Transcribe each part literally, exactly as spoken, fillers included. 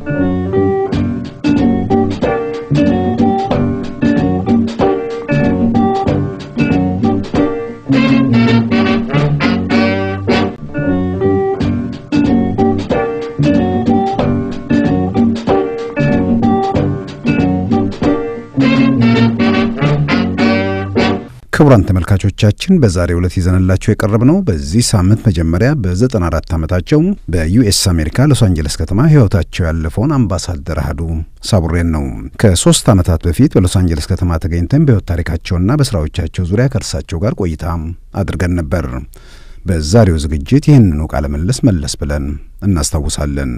ክቡራን ተመልካቾቻችን በዛሬው ዕለት ይዘንላችሁ የቀረብነው በዚህ ሳምንት መጀመሪያ በ94 ዓመታቸው በዩኤስ አሜሪካ ሎስ አንጀለስ ከተማ ህይወታቸው ያለፈውን አምባሳደር አህዱ ሳቡሬን ነው። ከሶስት ዓመታት በፊት በሎስ አንጀለስ ከተማ ተገኝተን በህይወት ታሪካቸውና በስራዎቻቸው ዙሪያ ከእርሳቸው ጋር ቆይታ አድርገን ነበር። በዛሬው ዝግጅት ይህንኑ ቃለ ምልልስ መለስ ብለን እናስታውሳለን።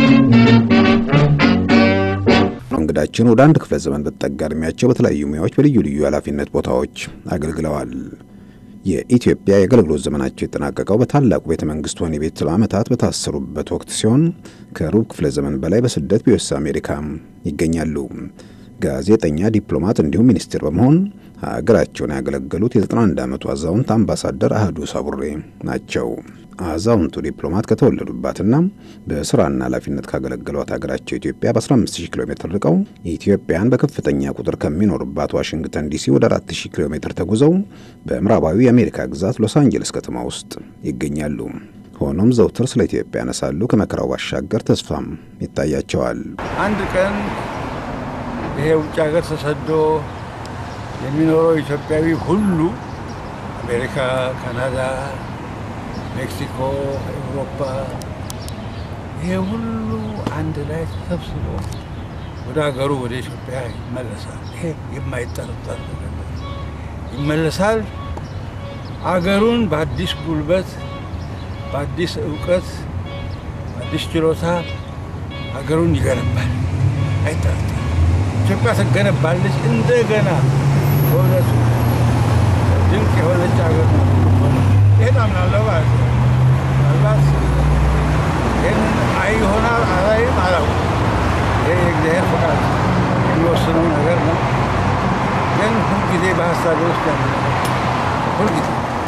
እንግዳችን ወደ አንድ ክፍለ ዘመን በተጠጋርሚያቸው በተለያዩ ሙያዎች በልዩ ልዩ ኃላፊነት ቦታዎች አገልግለዋል። የኢትዮጵያ የአገልግሎት ዘመናቸው የተጠናቀቀው በታላቁ ቤተ መንግስት ወህኒ ቤት ለዓመታት በታሰሩበት ወቅት ሲሆን ከሩብ ክፍለ ዘመን በላይ በስደት በዩኤስ አሜሪካ ይገኛሉ። ጋዜጠኛ፣ ዲፕሎማት እንዲሁም ሚኒስትር በመሆን ሀገራቸውን ያገለገሉት የዘጠና አንድ ዓመቱ አዛውንት አምባሳደር አህዱ ሳቡሬ ናቸው። አዛውንቱ ዲፕሎማት ከተወለዱባትና በስራና ኃላፊነት ካገለገሏት ሀገራቸው ኢትዮጵያ በ15000 ኪሎ ሜትር ርቀው ኢትዮጵያን በከፍተኛ ቁጥር ከሚኖርባት ዋሽንግተን ዲሲ ወደ አራት ሺህ ኪሎ ሜትር ተጉዘው በምዕራባዊ የአሜሪካ ግዛት ሎስ አንጀለስ ከተማ ውስጥ ይገኛሉ። ሆኖም ዘውትር ስለ ኢትዮጵያ ያነሳሉ። ከመከራው ባሻገር ተስፋም ይታያቸዋል። አንድ ቀን ይሄ ውጭ ሀገር ተሰዶ የሚኖረው ኢትዮጵያዊ ሁሉ አሜሪካ፣ ካናዳ፣ ሜክሲኮ፣ አውሮፓ ይሄ ሁሉ አንድ ላይ ተሰብስቦ ወደ ሀገሩ ወደ ኢትዮጵያ ይመለሳል። ይሄ የማይጠረጠር ነገር ነው። ይመለሳል። ሀገሩን በአዲስ ጉልበት፣ በአዲስ ዕውቀት፣ በአዲስ ችሎታ ሀገሩን ይገነባል። አይጠረጠር። ኢትዮጵያ ትገነባለች እንደገና። በእውነቱ ድንቅ የሆነች ሀገር ነው። ይሄን አምናለሁ ማለት ነው። ምናልባት ይህንን አይ ይሆናል አላይም አላውቅም። ይሄ የእግዚአብሔር ፈቃድ የሚወስነው ነገር ነው። ግን ሁልጊዜ በሀሳቤ ውስጥ ያለ ሁልጊዜ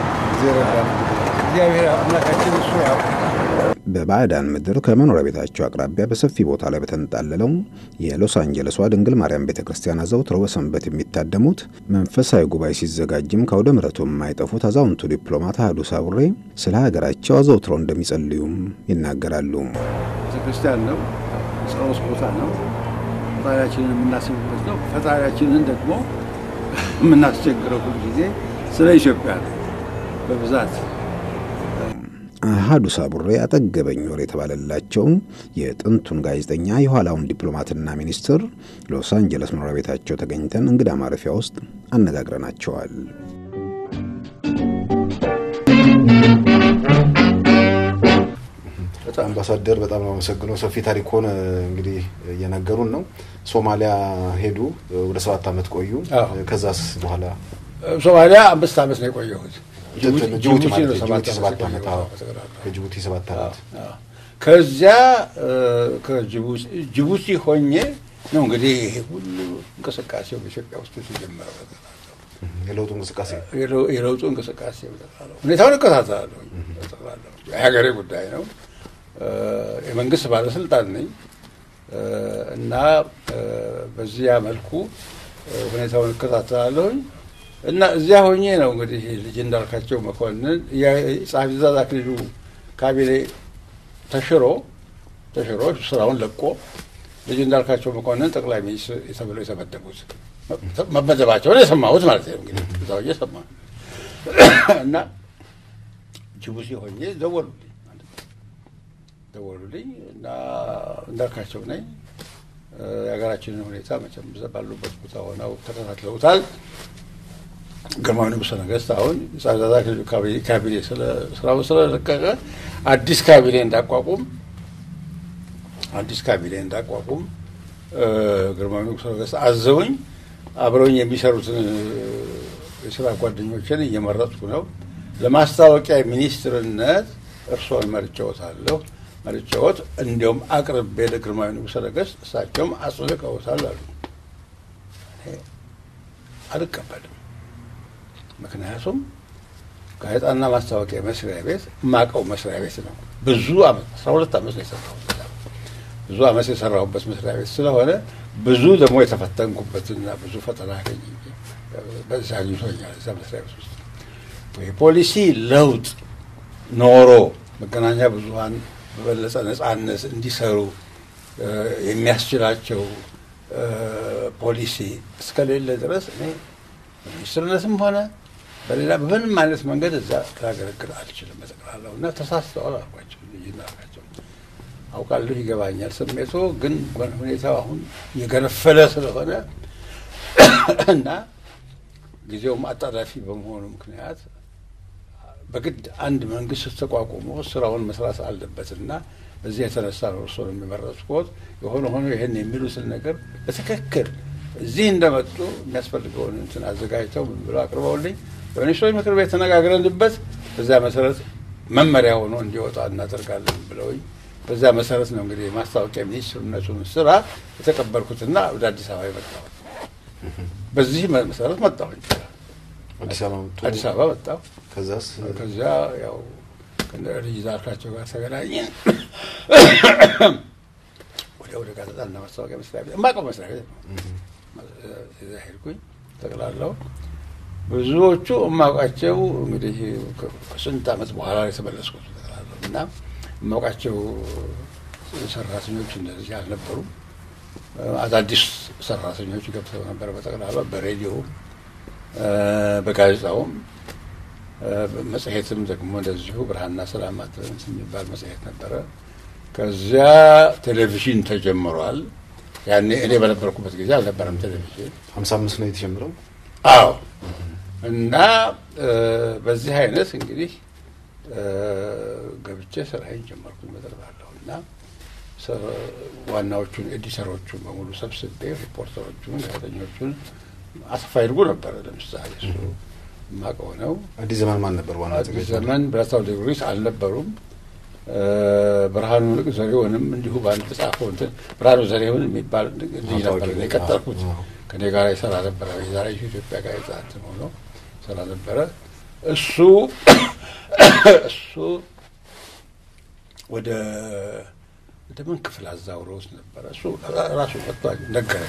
እግዚአብሔር አምላካችን እሱ ያውቃል። በባዕዳን ምድር ከመኖሪያ ቤታቸው አቅራቢያ በሰፊ ቦታ ላይ በተንጣለለው የሎስ አንጀለስ ድንግል ማርያም ቤተክርስቲያን አዘውትረው በሰንበት የሚታደሙት መንፈሳዊ ጉባኤ ሲዘጋጅም ከወደ ምሕረቱ የማይጠፉት አዛውንቱ ዲፕሎማት አህዱ ሳቡሬ ስለ ሀገራቸው አዘውትረው እንደሚጸልዩም ይናገራሉ። ቤተክርስቲያን ነው፣ ጸሎት ቦታ ነው፣ ፈጣሪያችንን የምናስብበት ነው። ፈጣሪያችንን ደግሞ የምናስቸግረው ሁሉ ጊዜ ስለ ኢትዮጵያ ነው በብዛት። አህዱ ሳቡሬ አጠገበኝ ወር የተባለላቸው የጥንቱን ጋዜጠኛ የኋላውን ዲፕሎማትና ሚኒስትር ሎስ አንጀለስ መኖሪያ ቤታቸው ተገኝተን እንግዳ ማረፊያ ውስጥ አነጋግረናቸዋል። በጣም አምባሳደር በጣም አመሰግናለሁ። ሰፊ ታሪክ ሆነ እንግዲህ የነገሩን ነው። ሶማሊያ ሄዱ፣ ወደ ሰባት ዓመት ቆዩ። ከዛስ በኋላ ሶማሊያ አምስት ዓመት ነው የቆየሁት። ጅቡቲ ማለት ሰባት ዓመት ከጅቡቲ ሰባት ዓመት ከዚያ ከጅቡቲ ጅቡቲ ሆኜ ነው እንግዲህ ሁሉ እንቅስቃሴው በኢትዮጵያ ውስጥ ሲጀመር የለውጡ እንቅስቃሴ የለውጡ እንቅስቃሴ በተባለው ሁኔታውን እከታተላለሁ። የሀገሬ ጉዳይ ነው። የመንግስት ባለስልጣን ነኝ እና በዚያ መልኩ ሁኔታውን እከታተላለሁ። እና እዚያ ሆኜ ነው እንግዲህ ልጅ እንዳልካቸው መኮንን የጻፊ ትእዛዝ አክሊሉ ካቢኔ ተሽሮ ተሽሮ ስራውን ለቆ ልጅ እንዳልካቸው መኮንን ጠቅላይ ሚኒስትር ተብለው የተመደቡት መመደባቸውን የሰማሁት ማለት ነው። እንግዲህ እዛው እየሰማሁ እና ጅቡቲ ሆኜ ደወሉልኝ ደወሉልኝ እና እንዳልካቸው ነኝ የሀገራችንን ሁኔታ መቼም ባሉበት ቦታ ሆነው ተከታትለውታል። ግርማዊ ንጉሠ ነገሥት አሁን ጻዛዛ ካቢኔ ስለ ስራው ስለለቀቀ አዲስ ካቢኔ እንዳቋቁም አዲስ ካቢኔ እንዳቋቁም ግርማዊ ንጉሠ ነገሥት አዘውኝ አብረውኝ የሚሰሩትን የስራ ጓደኞችን እየመረጥኩ ነው። ለማስታወቂያ ሚኒስትርነት እርሶን መርጬዎታለሁ። መርጬዎት እንዲያውም አቅርቤ ለግርማዊ ንጉሠ ነገሥት እሳቸውም አጽድቀውታል አሉ። አልቀበልም። ምክንያቱም ጋዜጣና ማስታወቂያ መስሪያ ቤት ማቀው መስሪያ ቤት ነው። ብዙ አመት አስራ ሁለት አመት ነው የሰራሁት። ብዙ አመት የሰራሁበት መስሪያ ቤት ስለሆነ ብዙ ደግሞ የተፈተንኩበትና ብዙ ፈተና አገኘ በዛ አግኝቶኛል እዛ መስሪያ ቤት ውስጥ የፖሊሲ ለውጥ ኖሮ መገናኛ ብዙሃን በበለጠ ነጻነት እንዲሰሩ የሚያስችላቸው ፖሊሲ እስከሌለ ድረስ እኔ ሚኒስትርነትም ሆነ በሌላ በምንም አይነት መንገድ እዛ ላገለግል አልችልም በጠቅላላው እና ተሳስተዋል አልኳቸው ይናገራቸው አውቃለሁ ይገባኛል ስሜቱ ግን ሁኔታው አሁን የገነፈለ ስለሆነ እና ጊዜውም አጣዳፊ በመሆኑ ምክንያት በግድ አንድ መንግስት ተቋቁሞ ስራውን መስራት አለበትና በዚህ የተነሳ ነው እርሱን የሚመረጥኩት የሆነ ሆኖ ይሄን የሚሉትን ነገር በትክክል እዚህ እንደመጡ የሚያስፈልገውን እንትን አዘጋጅተው ምን ብለው አቅርበውልኝ በሚኒስትሮች ምክር ቤት ተነጋግረንበት በዛ መሰረት መመሪያ ሆኖ እንዲወጣ እናደርጋለን ብለውኝ በዛ መሰረት ነው እንግዲህ ማስታወቂያ ሚኒስትርነቱን ስራ የተቀበልኩትና ወደ አዲስ አበባ የመጣሁት በዚህ መሰረት መጣሁኝ አዲስ አበባ አዲስ አበባ መጣሁ ከዛስ ከዛ ያው ከነዚህ ዛርካቸው ጋር ተገናኘን ወደ ወደ ጋዜጣና ማስታወቂያ መስሪያ ቤት ማቀው መስሪያ ቤት እዛ ሄድኩኝ ጠቅላላው ብዙዎቹ ማውቃቸው እንግዲህ ከስንት አመት በኋላ የተመለስኩት ጠቅላላው እና ማውቃቸው ሰራተኞች እንደዚህ አልነበሩ አዳዲስ ሰራተኞች ገብተው ነበር በጠቅላላው በሬዲዮ በጋዜጣውም መጽሔትም ደግሞ እንደዚሁ ብርሃንና ሰላማት የሚባል መጽሔት ነበረ ከዚያ ቴሌቪዥን ተጀምሯል ያኔ እኔ በነበርኩበት ጊዜ አልነበረም ቴሌቪዥን ሃምሳ አምስት ነው የተጀመረው አዎ እና በዚህ አይነት እንግዲህ ገብቼ ስራዬን ጀመርኩኝ በጠቅላላው እና ዋናዎቹን ኤዲተሮቹን በሙሉ ሰብስቤ ሪፖርተሮቹን ጋዜጠኞቹን አሰፋ ይርጉ ነበር ለምሳሌ እሱ ማቀው ነው አዲስ ዘመን ማን ነበር ዋና አዲስ ዘመን ብራታው ዲግሪስ አልነበሩም ብርሃኑ ዘሪሁንም እንዲሁ ባንድ ተጻፈው እንትን ብርሃኑ ዘሪሁን የሚባል ልጅ ነበር የቀጠልኩት ከኔ ጋር ይሰራ ነበር የዛሬ ኢትዮጵያ ጋር ይዛት ሆኖ ሰራ ነበር እሱ እሱ ወደ ወደ ምን ክፍል አዛውሮስ ነበር እሱ ራሱ ወጥቷል ነገረኝ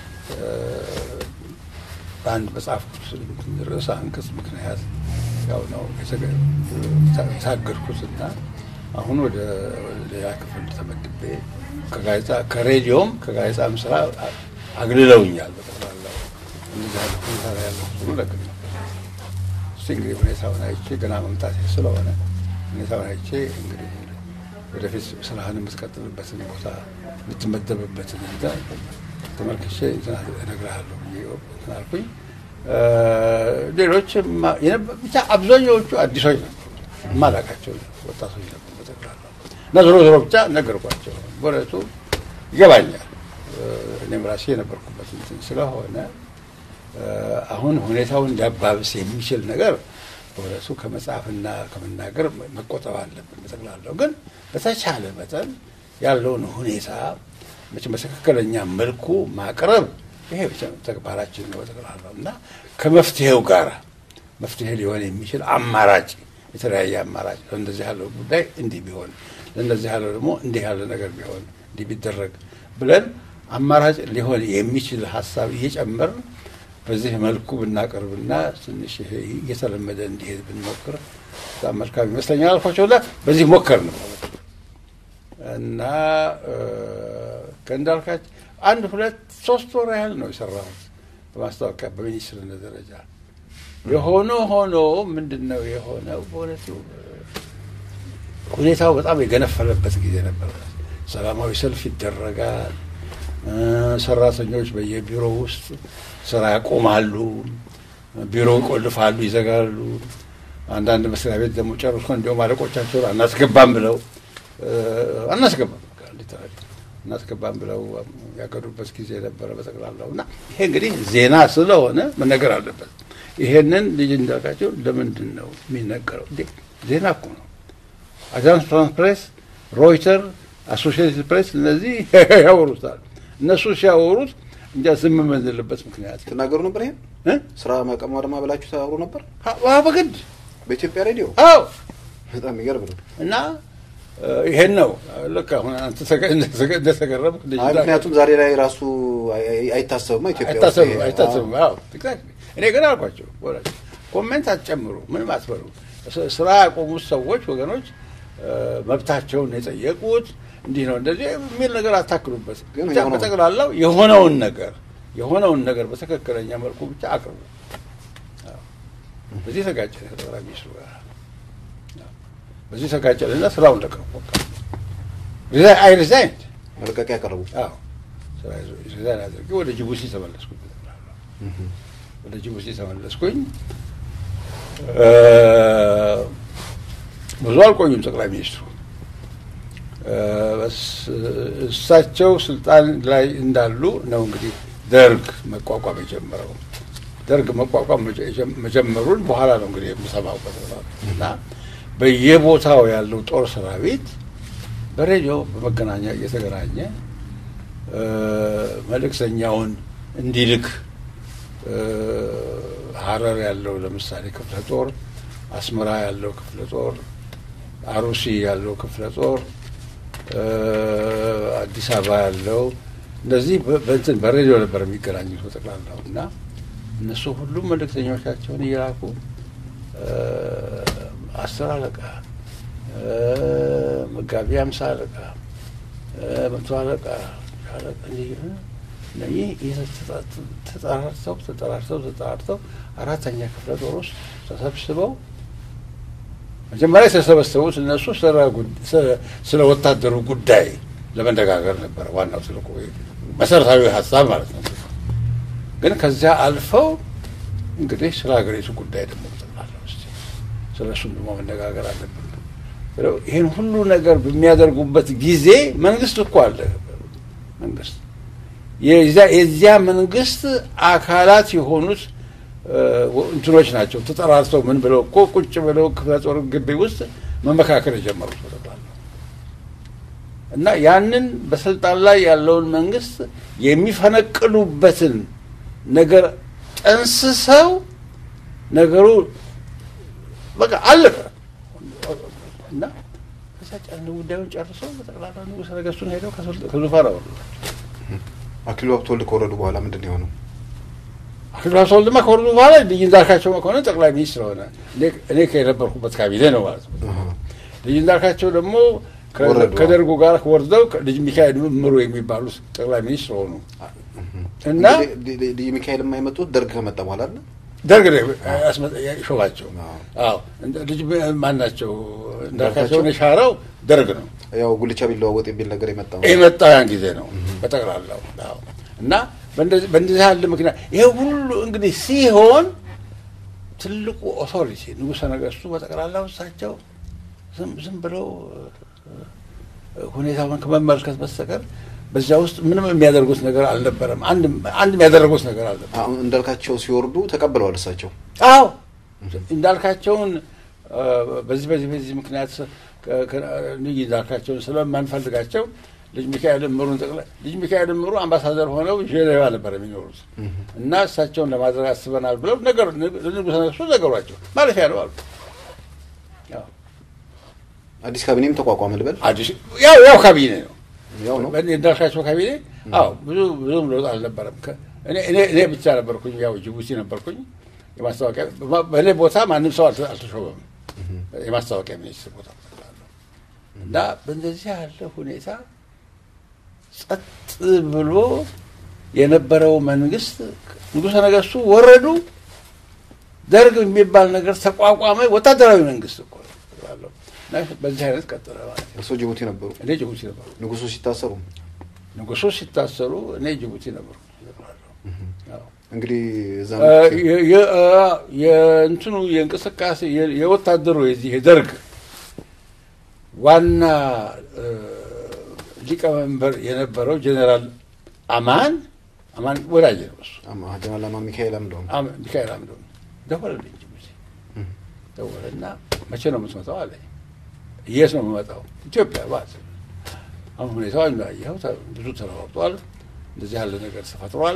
በአንድ መጽሐፍ ርዕሰ አንቀጽ ምክንያት ያው ነው የታገድኩትና አሁን ወደ ሌላ ክፍል ተመድቤ ከጋዜጣ ከሬዲዮም ከጋዜጣም ስራ አግልለውኛል በጠቅላላው እንደዛ ሁኔታ ላይ ያለው ሁሉ ለግል እንግዲህ ሁኔታውን አይቼ ገና መምጣቴ ስለሆነ ሁኔታውን አይቼ እንግዲህ ወደፊት ስራህን የምትቀጥልበትን ቦታ የምትመደብበትን እንደ ተመልክቼ እነግርሃለሁ አልኩኝ ሌሎች ብቻ አብዛኛዎቹ አዲሶች ነበሩ የማላውቃቸው ወጣቶች ነበሩ በጠቅላላው እና ዞሮ ዞሮ ብቻ ነገርኳቸው በእውነቱ ይገባኛል እኔም ራሴ የነበርኩበት እንትን ስለሆነ አሁን ሁኔታውን ሊያባብስ የሚችል ነገር በእውነቱ ከመጽሐፍና ከመናገር መቆጠብ አለብን በጠቅላላው ግን በተቻለ መጠን ያለውን ሁኔታ መቼም በትክክለኛ መልኩ ማቅረብ ይሄ ብቻ ተግባራችን ነው በጠቅላላው እና ከመፍትሄው ጋር መፍትሄ ሊሆን የሚችል አማራጭ የተለያየ አማራጭ እንደዚህ ያለው ጉዳይ እንዲህ ቢሆን እንደዚህ ያለው ደግሞ እንዲህ ያለ ነገር ቢሆን እንዲህ ቢደረግ ብለን አማራጭ ሊሆን የሚችል ሐሳብ እየጨመርን በዚህ መልኩ ብናቀርብና ትንሽ ይሄ እየተለመደ እንዲሄድ ብንሞክር በጣም መልካም ይመስለኛል አልኳቸውና በዚህ ሞከር ነው እና ከእንዳልካች አንድ ሁለት ሶስት ወር ያህል ነው የሰራሁት በማስታወቂያ በሚኒስትርነት ደረጃ የሆነ ሆኖ ምንድነው የሆነው በእውነቱ ሁኔታው በጣም የገነፈለበት ጊዜ ነበር ሰላማዊ ሰልፍ ይደረጋል ሰራተኞች በየቢሮ ውስጥ ስራ ያቆማሉ ቢሮ ይቆልፋሉ ይዘጋሉ አንዳንድ መስሪያ ቤት ደግሞ ጨርሶ እንደውም አለቆቻቸው አናስገባም ብለው አናስገባም እናስገባም ብለው ያገዱበት ጊዜ ነበር በጠቅላላውና ይሄ እንግዲህ ዜና ስለሆነ መነገር አለበት ይሄንን ልጅ እንዳልካቸው ለምንድን ነው የሚነገረው ዜና እኮ ነው አጃንስ ፍራንስ ፕሬስ ሮይተር አሶሺየትድ ፕሬስ እነዚህ ያወሩታል እነሱ ሲያወሩት እንጃ ዝም የምንልበት ምክንያት ተናገሩ ነበር ይሄን ስራ ማቀም አድማ ብላችሁ ታወሩ ነበር አዎ በግድ በኢትዮጵያ ሬዲዮ አዎ በጣም ይገርም ነው እና ይሄን ነው ለካ አሁን አንተ ተገረም ምክንያቱም ዛሬ ላይ ራሱ አይታሰብም ኢትዮጵያ አይታሰብም አይታሰብም አዎ እኔ ገና አልኳቸው ኮሜንት አትጨምሩ ምንም አትበሉ ስራ ያቆሙ ሰዎች ወገኖች መብታቸውን የጠየቁት እንዲህ ነው እንደዚህ የሚል ነገር አታክሉበት ግን በተቀላላው የሆነውን ነገር የሆነውን ነገር በተከክለኛ መልኩ ብቻ አቅርቡ በዚህ ተጋጨ ተራቢ ሱራ በዚህ ተጋጨልና ስራውን ለቀቁ ሪዛ አይ ሪዛይን መልቀቂያ ያቀርቡ አዎ ስራው ሪዛይን አድርጌ ወደ ጅቡቲ ተመለስኩ ወደ ጅቡቲ ተመለስኩኝ ብዙ አልቆዩም ጠቅላይ ሚኒስትሩ እሳቸው ስልጣን ላይ እንዳሉ ነው እንግዲህ ደርግ መቋቋም የጀመረው ደርግ መቋቋም መጀመሩን በኋላ ነው እንግዲህ የምሰማው እና በየቦታው ያለው ጦር ሰራዊት በሬዲዮ በመገናኛ እየተገናኘ መልእክተኛውን እንዲልክ ሐረር ያለው ለምሳሌ ክፍለ ጦር አስመራ ያለው ክፍለ ጦር አሩሲ ያለው ክፍለ ጦር አዲስ አበባ ያለው እንደዚህ በእንትን በሬዲዮ ነበር የሚገናኙት በጠቅላላውና እነሱ ሁሉም መልእክተኞቻቸውን እየላኩ አስር አለቃ መጋቢ አምሳ አለቃ መቶ አለቃ አለቃ ነይ ተጣራርተው ተጣራርተው ተጣራርተው አራተኛ ክፍለ ጦር ውስጥ ተሰብስበው መጀመሪያ ተሰበሰቡት እነሱ ስለ ወታደሩ ጉዳይ ለመነጋገር ነበር ዋናው ትልቁ መሰረታዊ ሐሳብ ማለት ነው ግን ከዚያ አልፈው እንግዲህ ስለ ሀገሪቱ ጉዳይ ደግሞ ተጣላው እስቲ ስለሱ ደግሞ መነጋገር አለብን ይሄን ሁሉ ነገር በሚያደርጉበት ጊዜ መንግስት እኮ አለ መንግስት የዚያ መንግስት አካላት የሆኑት እንትኖች ናቸው ተጠራርተው ምን ብለው እኮ ቁጭ ብለው ክፍለ ጦር ግቢ ውስጥ መመካከር የጀመሩት ተባለ እና ያንን በስልጣን ላይ ያለውን መንግስት የሚፈነቅሉበትን ነገር ጠንስሰው ነገሩ በቃ አለፈ እና ከሳጫን ጉዳዩን ጨርሰው በጠቅላላው ንጉሠ ነገሥቱን ሄደው ከዙፋን አወረዱ አክሊሉ ሀብተወልድ ከወረዱ በኋላ ምንድን ነው የሆነው አክሊሉ ሀብተወልድማ ከወረዱ በኋላ ልጅ እንዳልካቸው መኮንን ጠቅላይ ሚኒስትር ሆነ እኔ ከነበርኩበት ካቢኔ ነው ማለት ነው ልጅ እንዳልካቸው ደግሞ ከደርጉ ጋር ወርደው ልጅ ሚካኤል ምሩ የሚባሉት ጠቅላይ ሚኒስትር ሆኑ እና ልጅ ሚካኤል የማይመጡት ደርግ ከመጣ በኋላ አይደል ደርግ ሾማቸው አዎ ልጅ ማናቸው እንዳልካቸው የሻረው ደርግ ነው ያው ጉልቻ ቢለዋወጥ የሚል ነገር የመጣው የመጣው ያን ጊዜ ነው በጠቅላላው አዎ እና በእንደዚህ በእንደዚህ ያለ ምክንያት ይሄ ሁሉ እንግዲህ ሲሆን ትልቁ ኦቶሪቲ ንጉሠ ነገሥቱ በጠቅላላው እሳቸው ዝም ዝም ብለው ሁኔታውን ከመመልከት በስተቀር በዚያ ውስጥ ምንም የሚያደርጉት ነገር አልነበረም አንድ አንድ የሚያደርጉት ነገር አልነበረም አሁን እንዳልካቸው ሲወርዱ ተቀበለዋል እሳቸው አዎ እንዳልካቸውን በዚህ በዚህ በዚህ ምክንያት ልጅ እንዳልካቸውን ስለማንፈልጋቸው ልጅ ሚካኤል ምሩን ጠቅላይ ልጅ ሚካኤል ምሩ አምባሳደር ሆነው ጄኔቫ ነበር የሚኖሩት እና እሳቸውን ለማድረግ አስበናል ብለው ነገር ንጉሠ ነገሥቱ ነገሯቸው ማለፊያ ነው አሉ ያው አዲስ ካቢኔም ተቋቋመ ልበል አዲስ ያው ያው ካቢኔ ነው ያው ነው እንዳልካቸው ካቢኔ አዎ ብዙ ብዙም ለውጥ አልነበረም እኔ እኔ እኔ ብቻ ነበርኩኝ ያው ጅቡቲ ነበርኩኝ የማስታወቂያ በእኔ ቦታ ማንም ሰው አልተሾመም የማስታወቂያ ሚኒስትር ቦታ እና በእንደዚህ ያለ ሁኔታ ጸጥ ብሎ የነበረው መንግስት ንጉሠ ነገሥቱ ወረዱ ደርግ የሚባል ነገር ተቋቋመ ወታደራዊ መንግስት እኮ ነው በዚህ አይነት ቀጠለ ማለት ነው እሱ ጅቡቲ ነበሩ እኔ ጅቡቲ ነበሩ ንጉሱ ሲታሰሩ ንጉሱ ሲታሰሩ እኔ ጅቡቲ ነበሩ አዎ እንግዲህ እዛም የእንትኑ የእንቅስቃሴ የወታደሩ የዚህ ደርግ ዋና ሊቀመንበር የነበረው ጀነራል አማን አማን ወዳጅ ነው እሱ አማን ጀነራል አማን ሚካኤል አምዶም አማን ሚካኤል አምዶም ደወለልኝ ጅቡቲ ደወለና መቼ ነው የምትመጣው አለኝ የት ነው የምመጣው ኢትዮጵያ ባስ አሁን ሁኔታው እንዳየኸው ብዙ ተለዋውጧል እንደዚህ ያለ ነገር ተፈጥሯል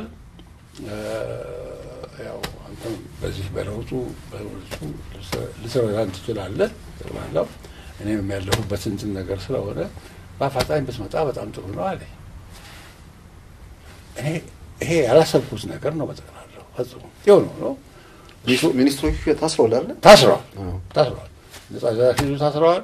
ያው አንተም በዚህ በለውጡ በለውጡ ልትረዳን ትችላለህ ተባለው እኔም ያለሁበት እንትን ነገር ስለሆነ በአፋጣኝ ብትመጣ በጣም ጥሩ ነው አለ። እኔ ይሄ ያላሰብኩት ነገር ነው በጠቅላላው ፈጽሞ ይኸው ነው ነው ሚኒስትሮቹ ታስረዋል አይደል? ታስረዋል ታስረዋል ነፃ ዛፊዙ ታስረዋል።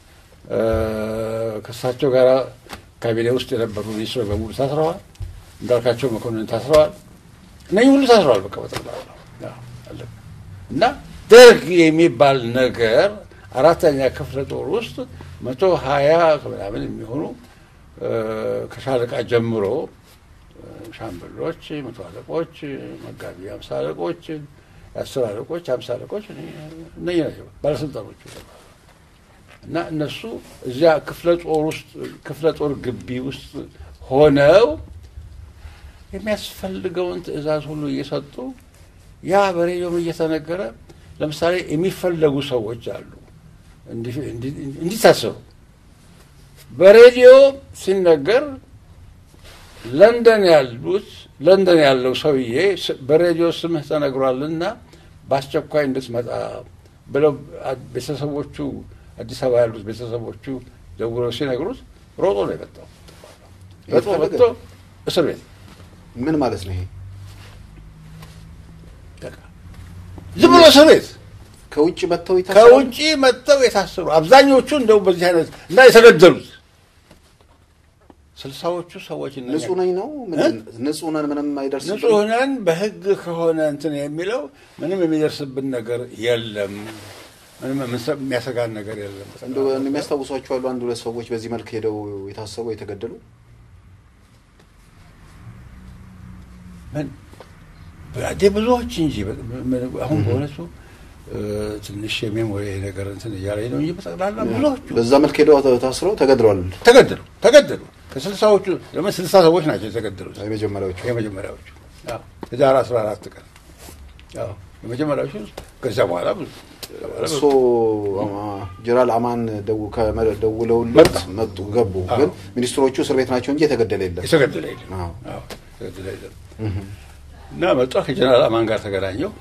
ከሳቸው ጋር ካቢኔ ውስጥ የነበሩ ሚኒስትሮች በሙሉ ታስረዋል። እንዳልካቸው መኮንን ታስረዋል። እነዚህ ሁሉ ታስረዋል። በቃ በጠቅላላው አለ እና ደርግ የሚባል ነገር አራተኛ ክፍለ ጦር ውስጥ መቶ ሀያ ምናምን የሚሆኑ ከሻለቃ ጀምሮ ሻምበሎች፣ መቶ አለቆች፣ መጋቢ አምሳ አለቆች፣ አስር አለቆች፣ አምሳ አለቆች እነዚህ ናቸው ባለስልጣኖች እና እነሱ እዚያ ክፍለ ጦር ውስጥ ክፍለ ጦር ግቢ ውስጥ ሆነው የሚያስፈልገውን ትዕዛዝ ሁሉ እየሰጡ ያ በሬዲዮም እየተነገረ ለምሳሌ የሚፈለጉ ሰዎች አሉ እንዲታሰሩ በሬዲዮ ሲነገር ለንደን ያሉት ለንደን ያለው ሰውዬ በሬዲዮ ስምህ ተነግሯልና በአስቸኳይ እንድትመጣ ብለው ቤተሰቦቹ አዲስ አበባ ያሉት ቤተሰቦቹ ደውለው ሲነግሩት ሮጦ ነው የመጣው። ሮጦ መጥቶ እስር ቤት ምን ማለት ነው ይሄ? ዝም ብሎ እስር ቤት ከውጭ መጥተው የታሰሩ ከውጭ መጥተው የታሰሩ አብዛኞቹ እንደው በዚህ አይነት እና የተገደሉት ስልሳዎቹ ሰዎች እና ንጹህ ነኝ ነው ንጹህ ነን ምንም አይደርስም ንጹህ ነን በህግ ከሆነ እንትን የሚለው ምንም የሚደርስብን ነገር የለም ምንም የሚያሰጋን ነገር የለም። እንደው የሚያስታውሷቸው አሉ አንድ ሁለት ሰዎች በዚህ መልክ ሄደው የታሰሩ የተገደሉ ምን ባዴ ብዙዎች እንጂ አሁን በእውነቱ ትንሽ የሜሞሪ ነገር እንትን እያለኝ ነው እንጂ በጠቅላላ ብዙዎቹ በዛ መልክ ሄደው ታስረው ተገድለዋል ተገደሉ ተገደሉ ከስልሳዎቹ ለምን ስልሳ ሰዎች ናቸው የተገደሉት የመጀመሪያዎቹ የመጀመሪያዎቹ አዎ ህዳር አስራ አራት ቀን አዎ የመጀመሪያዎቹ ከዛ በኋላ ብዙ እሱ ጀነራል አማን ደው ከደውለውለት መጡ ገቡ ግን ሚኒስትሮቹ እስር ቤት ናቸው እንጂ የተገደለ የለም የተገደለ የለም አዎ አዎ የተገደለ የለም እና መጣ ከጀነራል አማን ጋር ተገናኘው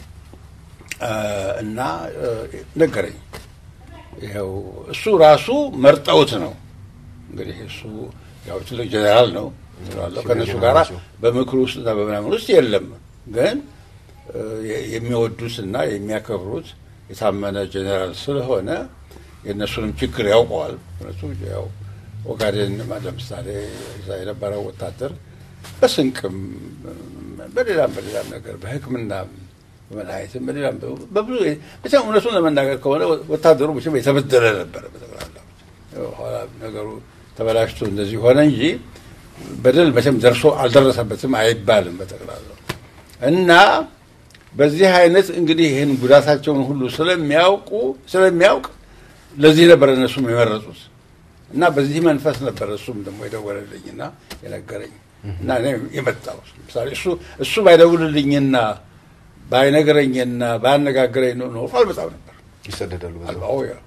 እና ነገረኝ ይሄው እሱ ራሱ መርጠውት ነው እንግዲህ እሱ ያው ትልቅ ጀነራል ነው ያለው ከነሱ ጋር በምክሩ ውስጥና በመናምን ውስጥ የለም ግን የሚወዱትና የሚያከብሩት የታመነ ጀነራል ስለሆነ የነሱንም ችግር ያውቀዋል እነሱ ያው ኦጋዴን ለምሳሌ እዛ የነበረው ወታደር በስንቅም በሌላም በሌላም ነገር በሕክምና በመድኃኒትም በሌላም በብዙ በጣም እውነቱን ለመናገር ከሆነ ወታደሩ ብቻ የተበደለ ነበር በተግባራው ኋላ ነገሩ ተበላሽቶ እንደዚህ ሆነ እንጂ በደል መቼም ደርሶ አልደረሰበትም አይባልም በተግባራው እና በዚህ አይነት እንግዲህ ይሄን ጉዳታቸውን ሁሉ ስለሚያውቁ ስለሚያውቅ ለዚህ ነበር እነሱም የመረጡት እና በዚህ መንፈስ ነበር እሱም ደግሞ የደወለልኝና የነገረኝ እና እኔ የመጣው ምሳሌ እሱ እሱ ባይደውልልኝና ባይነገረኝና ባነጋገረኝ ነው ነው አልመጣም ነበር ይሰደዳሉ አልባው ያ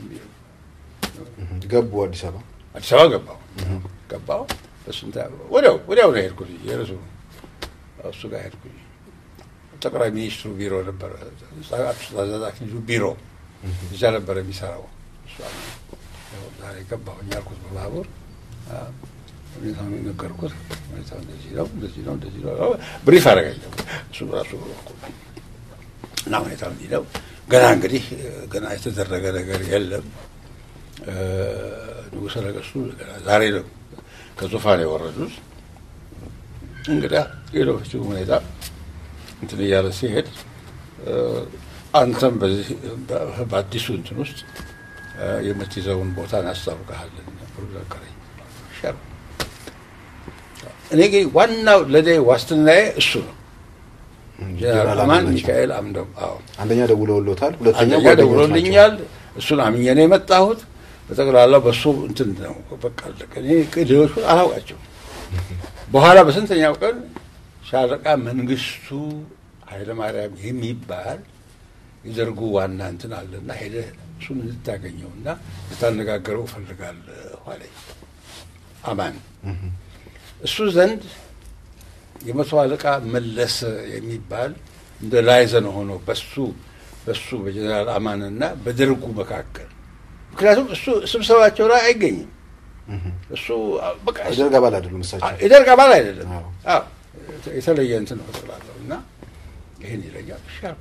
ገቡ አዲስ አበባ አዲስ አበባ ገባው ገባው በስንታ ወዲያው ወዲያው ነው የሄድኩት የረሱ እሱ ጋር ሄድኩኝ ጠቅላይ ሚኒስትሩ ቢሮ ነበር ዛዛዛኪ ቢሮ እዛ ነበር የሚሰራው እሱ ዛሬ ገባሁኝ ያልኩት በባቡር ሁኔታውን ነገርኩት ሁኔታው እንደዚህ ነው እንደዚህ ነው እንደዚህ ነው ብሪፍ አደረገኝ እሱ ራሱ እና ሁኔታው እንዲህ ነው ገና እንግዲህ ገና የተደረገ ነገር የለም ንጉሠ ነገሥቱ ዛሬ ነው ከዙፋን የወረዱት እንግዲህ የሎቹ ሁኔታ እንትን እያለ ሲሄድ አንተም በዚህ በአዲሱ እንትን ውስጥ የምትይዘውን ቦታ እናስታውቅሃለን ብሎ ነገረኝ ሸር እኔ ግን ዋናው ለኔ ዋስትናዬ እሱ ነው ጀነራል አማን ሚካኤል አምደው አዎ አንደኛ ደውለውልዎታል ሁለተኛ ደውለውልኛል እሱን አምኜ ነው የመጣሁት በጠቅላላው በሱ እንትን ነው በቃ ለከኔ ከሌሎቹ አላውቃቸው በኋላ በስንተኛው ቀን ሻለቃ መንግስቱ ኃይለ ማርያም የሚባል ይዘርጉ ዋና እንትን አለና ሄደ እሱን እንድታገኘውና ልታነጋገረው ፈልጋለሁ አለኝ አማን እሱ ዘንድ የመቶ አለቃ መለሰ የሚባል እንደ ላይዘን ሆኖ በሱ በሱ በጀነራል አማንና በደርጉ መካከል ምክንያቱም እሱ ስብሰባቸው ላይ አይገኝም እሱ በቃ ይደርጋ ባል አይደለም እሳቸው ይደርጋ ባል አይደለም አዎ የተለየ እንትን ነው ተላለው እና ይሄን ይለኛል ሻርኩ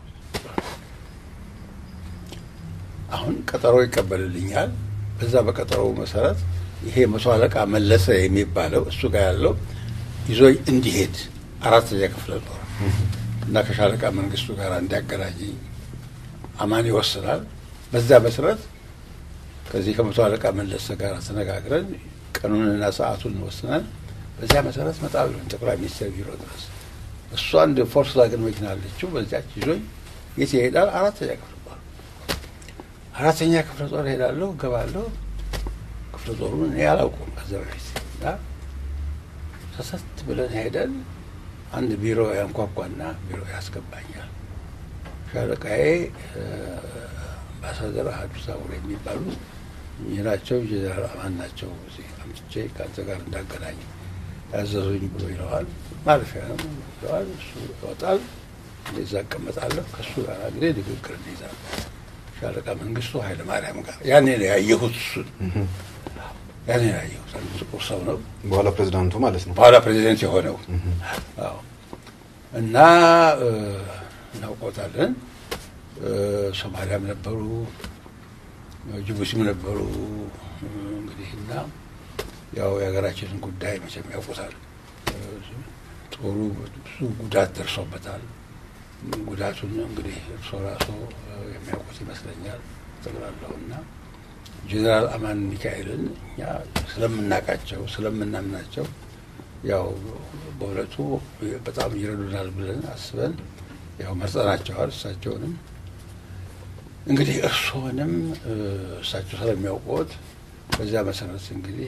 አሁን ቀጠሮ ይቀበልልኛል በዛ በቀጠሮው መሰረት ይሄ መቶ አለቃ መለሰ የሚባለው እሱ ጋር ያለው ይዞይ እንዲሄድ አራተኛ ክፍለ ጦር እና ከሻለቃ መንግስቱ ጋር እንዲያገናኝ አማን ይወስናል በዛ መሰረት ከዚህ ከመቶ አለቃ መለሰ ጋር ተነጋግረን ቀኑንና ሰዓቱን ወስነን በዛ መሰረት መጣው ጠቅላይ ሚኒስትር ቢሮ ድረስ እሱ አንድ ፎርስ ላገን መኪና አለችው በዛች ይዞይ የት ይሄዳል አራተኛ ክፍለ ጦር አራተኛ ክፍለ ጦር ሄዳለሁ ገባለሁ ክፍለ ጦሩን ያላውቁም አዘበሪስ ዳ ሰሰት ብለን ሄደን አንድ ቢሮ ያንኳኳና ቢሮ ያስገባኛል ሻለቃዬ አምባሳደር አሐዱ ሳቡሬ የሚባሉ የራቸው ጀነራል አማን ናቸው እዚህ አምጥቼ ካንተ ጋር እንዳገናኝ ያዘዙኝ ብሎ ይለዋል ማለፊያ ነው ይለዋል እሱ ይወጣል እንደዛ ቀመጣለሁ ከሱ ጋር እንግዲህ ንግግር እንይዛለን ሻለቃ መንግስቱ ኃይለ ማርያም ጋር ያኔ ነው ያየሁት እሱን ያኔ ነው ያየሁት አንዱ ጥቁር ሰው ነው በኋላ ፕሬዝዳንቱ ማለት ነው በኋላ ፕሬዝዳንት የሆነው አዎ እና እናውቀዋለን ሶማሊያም ነበሩ ጅቡቲም ነበሩ እንግዲህና ያው የሀገራችንን ጉዳይ መቼም ያውቁታል ጦሩ ብዙ ጉዳት ደርሶበታል ጉዳቱን እንግዲህ እርሶ ራሱ የሚያውቁት ይመስለኛል ተግራለውና ጀነራል አማን ሚካኤልን እኛ ስለምናቃቸው ስለምናምናቸው ያው በሁለቱ በጣም ይረዱናል ብለን አስበን ያው መርጠናቸዋል እሳቸውንም እንግዲህ እርሶንም እሳቸው ስለሚያውቁት በዛ መሰረት እንግዲህ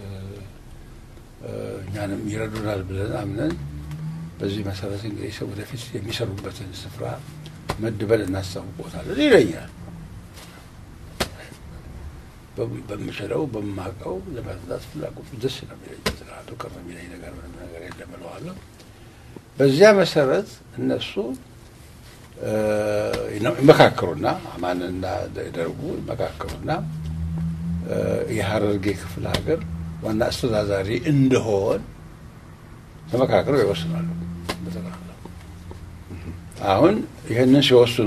እኛንም ይረዱናል ብለን አምነን በዚህ መሰረት እንግዲህ ሰው ወደፊት የሚሰሩበትን ስፍራ መድበል እናስተዋውቆታለን ይለኛል በምችለው በማቀው ለማድረግ ፍላጎት ደስ ነው የሚለኝ ተራዶ ከመሚለኝ ነገር ምንም ነገር የለም እለዋለሁ በዚያ መሰረት እነሱ ይመካከሩና አማንና ደርቡ ይመካከሩና የሐረርጌ ክፍለ ሀገር ዋና አስተዳዳሪ እንደሆን ተመካከሩ ይወስናሉ በተባለው አሁን ይሄንን ሲወስኑ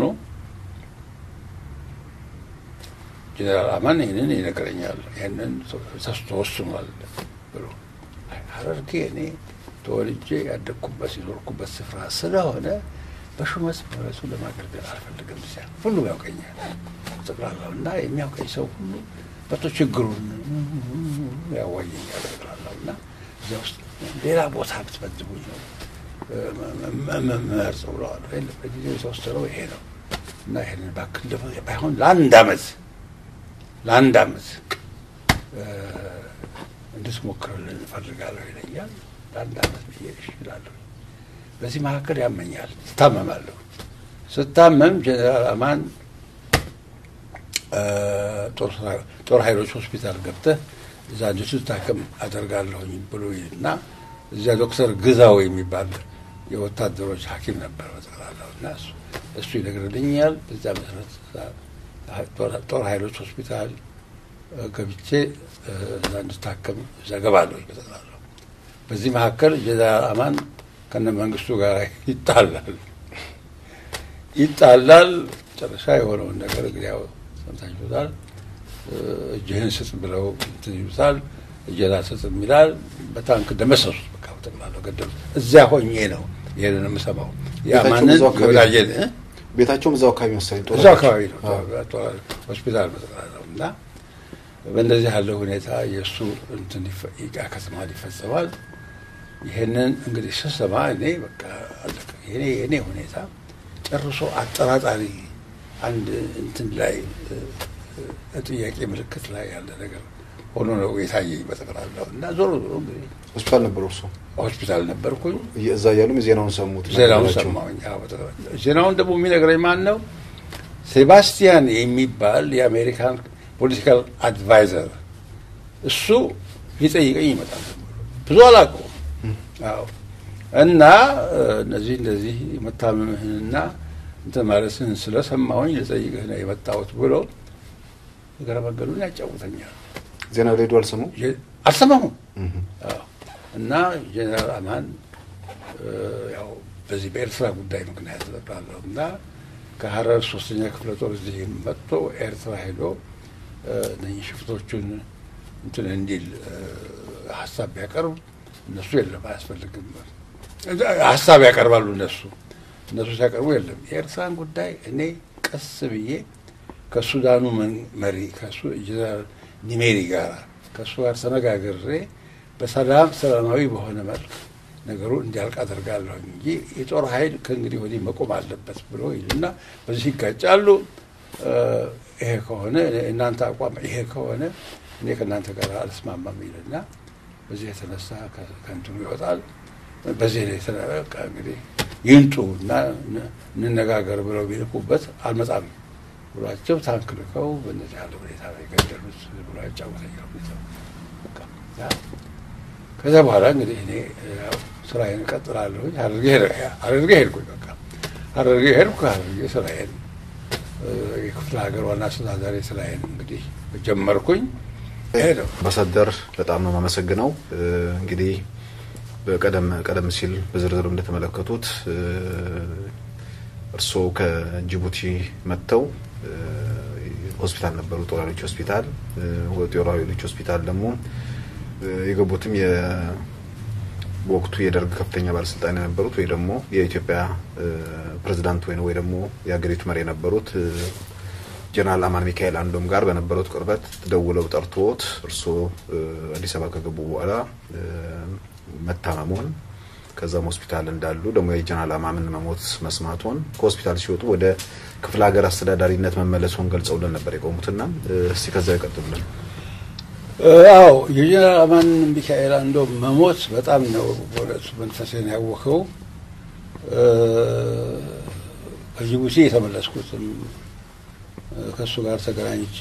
ጀነራል አማን ይሄንን ይነግረኛል ይሄንን ተወስኗል ብሎ ሐረርጌ እኔ ተወልጄ ያደግኩበት ሲኖርኩበት ስፍራ ስለሆነ በሹመት በረሱ ለማገልገል አልፈልግም ሲል ሁሉ ያውቀኛል ተቀላላውና የሚያውቀኝ ሰው ሁሉ በቶ ችግሩን ያዋየኛል ተቀላላውና እዚያ ውስጥ ሌላ ቦታ ብትመድቡኝ ነው መመርጥ ብለዋል በጊዜው የተወሰነው ይሄ ነው እና ይሄንን ባክን ደግሞ ባይሆን ለአንድ አመት ለአንድ አመት እንድትሞክርልን እፈልጋለሁ ይለኛል ለአንድ አመት ብዬ እሺ እላለሁ በዚህ መካከል ያመኛል ስታመማለሁ ስታመም ጀነራል አማን ጦር ኃይሎች ሆስፒታል ገብተህ እዛ እንድትታከም አደርጋለሁኝ ብሎ ይልና እዚያ ዶክተር ግዛው የሚባል የወታደሮች ሐኪም ነበር በጠቅላላውና እሱ እሱ ይነግርልኛል በዛ መሰረት ጦር ኃይሎች ሆስፒታል ገብቼ እዛ እንድታከም እዛ ገባለሁ በጠቅላላው በዚህ መካከል ጀነራል አማን ከነ መንግስቱ ጋር ይጣላል ይጣላል ጨረሻ የሆነውን ነገር እንግዲህ ያው ሰምታችሁታል እጅህን ስጥ ብለው ይሉታል እጀላ ስጥ ይላል በታንክ ደመሰሱት በቃ ተቀላለው ገደሉ እዚያ ሆኜ ነው ይሄንን የምሰማው ያማንን ወላጄ ቤታቸውም እዛው አካባቢ መሰለኝ ጦር እዛው አካባቢ ነው ሆስፒታል መጥራለውና በእንደዚህ ያለው ሁኔታ የሱ እንትን ይቃ ከተማ ይፈጸማል ይሄንን እንግዲህ ስሰማ እኔ በቃ አለቀ የኔ የኔ ሁኔታ ጨርሶ አጠራጣሪ አንድ እንትን ላይ ጥያቄ ምልክት ላይ ያለ ነገር ሆኖ ነው የታየኝ በጠቅላላው እና ዞሮ ዞሮ እንግዲህ ሆስፒታል ነበር እርሱ ሆስፒታል ነበርኩኝ እዛ ያሉም ዜናውን ሰሙት ዜናውን ሰማሁኝ አዎ በጠቅላላው ዜናውን ደግሞ የሚነግረኝ ማን ነው ሴባስቲያን የሚባል የአሜሪካን ፖለቲካል አድቫይዘር እሱ ሊጠይቀኝ ይመጣል ብዙ አላውቀውም አዎ እና እነዚህ እንደዚህ መታመምህንና እንተ ማለስን ስለሰማሁኝ ልጠይቅህ ነው የመጣሁት ብሎ እግረ መንገዱን ያጫውተኛል። ዜና ሬዲዮ አልሰሙ አልሰማሁም። እና ጀነራል አማን ያው በዚህ በኤርትራ ጉዳይ ምክንያት ተጠራለሁ እና ከሐረር ሶስተኛ ክፍለ ጦር እዚህ መጥቶ ኤርትራ ሄዶ እነኚህ ሽፍቶቹን እንትን እንዲል ሀሳብ ቢያቀርብ እነሱ የለም አያስፈልግም ሀሳብ ያቀርባሉ። እነሱ እነሱ ሲያቀርቡ የለም የኤርትራን ጉዳይ እኔ ቀስ ብዬ ከሱዳኑ መሪ ከሱ ጀነራል ኒሜሪ ጋር ከሱ ጋር ተነጋግሬ በሰላም ሰላማዊ በሆነ መልክ ነገሩ እንዲያልቅ አደርጋለሁ እንጂ የጦር ኃይል ከእንግዲህ ወዲህ መቆም አለበት ብሎ ይልና በዚህ ይጋጫሉ። ይሄ ከሆነ እናንተ አቋም ይሄ ከሆነ እኔ ከእናንተ ጋር አልስማማም ይልና በዚህ የተነሳ ከእንትኑ ይወጣል። በዚህ ላይ ተነቃ እንግዲህ ይንጡና እንነጋገር ብለው ቢልኩበት አልመጣም ብሏቸው ታንክ ልከው በእነዚህ ያለ ሁኔታ ላይ ገደሉት ብሎ ያጫወተኛል። ከዛ በኋላ እንግዲህ እኔ ስራዬን እቀጥላለሁ። ሐረርጌ ሐረርጌ ሄድኩኝ። በቃ ሐረርጌ ሄድኩ። ሐረርጌ ስራዬን የክፍለ ሀገር ዋና አስተዳዳሪ ስራዬን እንግዲህ ጀመርኩኝ። ሄደው አምባሳደር በጣም ነው የማመሰግነው። እንግዲህ በቀደም ቀደም ሲል በዝርዝር እንደተመለከቱት እርሶ ከጅቡቲ መጥተው ሆስፒታል ነበሩ፣ ጦር ኃይሎች ሆስፒታል። ጦር ኃይሎች ሆስፒታል ደግሞ የገቡትም የወቅቱ የደርግ ከፍተኛ ባለስልጣን የነበሩት ወይ ደግሞ የኢትዮጵያ ፕሬዝዳንት ወይ ደግሞ የሀገሪቱ መሪ የነበሩት ጀነራል አማን ሚካኤል አንዶም ጋር በነበሩት ቅርበት ተደውለው ጠርቶት እርሶ አዲስ አበባ ከገቡ በኋላ መታመሙን ከዛም ሆስፒታል እንዳሉ ደግሞ የጀነራል አማን መሞት መስማቱን ከሆስፒታል ሲወጡ ወደ ክፍለ ሀገር አስተዳዳሪነት መመለሱን ገልጸውልን ነበር የቆሙትና እስቲ ከዛ ይቀጥሉልን። አዎ የጀነራል አማን ሚካኤል አንዶም መሞት በጣም ነው ወለሱ መንፈሴን ያወከው። ከጅቡቲ የተመለስኩትም ከሱ ጋር ተገናኝቼ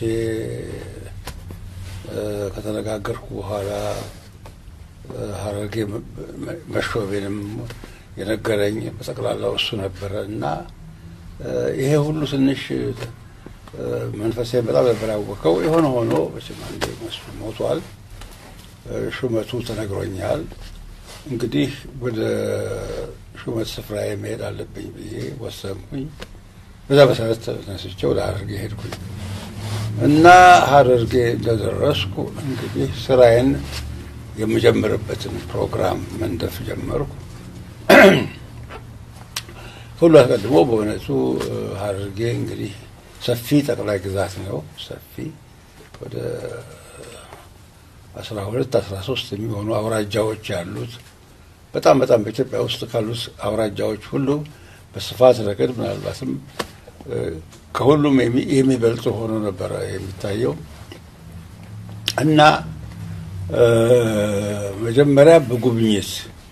ከተነጋገርኩ በኋላ ሐረርጌ መሾቤንም የነገረኝ በጠቅላላው እሱ ነበረ እና ይሄ ሁሉ ትንሽ መንፈሴን በጣም ነበር ያወከው። የሆነ ሆኖ በስማንዴ ሞቷል። ሹመቱ ተነግሮኛል። እንግዲህ ወደ ሹመት ስፍራ መሄድ አለብኝ ብዬ ወሰንኩኝ። በዛ መሰረት ተነስቼ ወደ ሐረርጌ ሄድኩኝ እና ሐረርጌ እንደደረስኩ እንግዲህ ስራዬን የምጀምርበትን ፕሮግራም መንደፍ ጀመርኩ። ሁሉ አስቀድሞ በእውነቱ ሐረርጌ እንግዲህ ሰፊ ጠቅላይ ግዛት ነው። ሰፊ ወደ አስራ ሁለት አስራ ሶስት የሚሆኑ አውራጃዎች ያሉት በጣም በጣም በኢትዮጵያ ውስጥ ካሉት አውራጃዎች ሁሉ በስፋት ረገድ ምናልባትም ከሁሉም የሚበልጥ ሆኖ ነበር የሚታየው እና መጀመሪያ በጉብኝት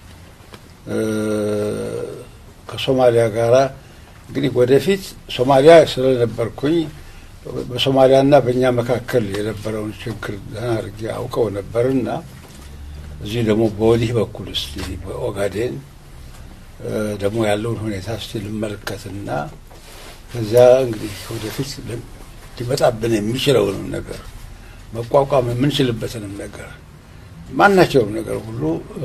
ከሶማሊያ ጋራ እንግዲህ ወደፊት ሶማሊያ ስለነበርኩኝ በሶማሊያና በእኛ መካከል የነበረውን ችግር አድርጌ አውቀው ነበርና እዚህ ደግሞ በወዲህ በኩል እስቲ በኦጋዴን ደግሞ ያለውን ሁኔታ እስቲ ልመለከትና ከዚያ እንግዲህ ወደፊት ሊመጣብን የሚችለውንም ነገር መቋቋም የምንችልበትንም ነገር ማናቸውም ነገር ሁሉ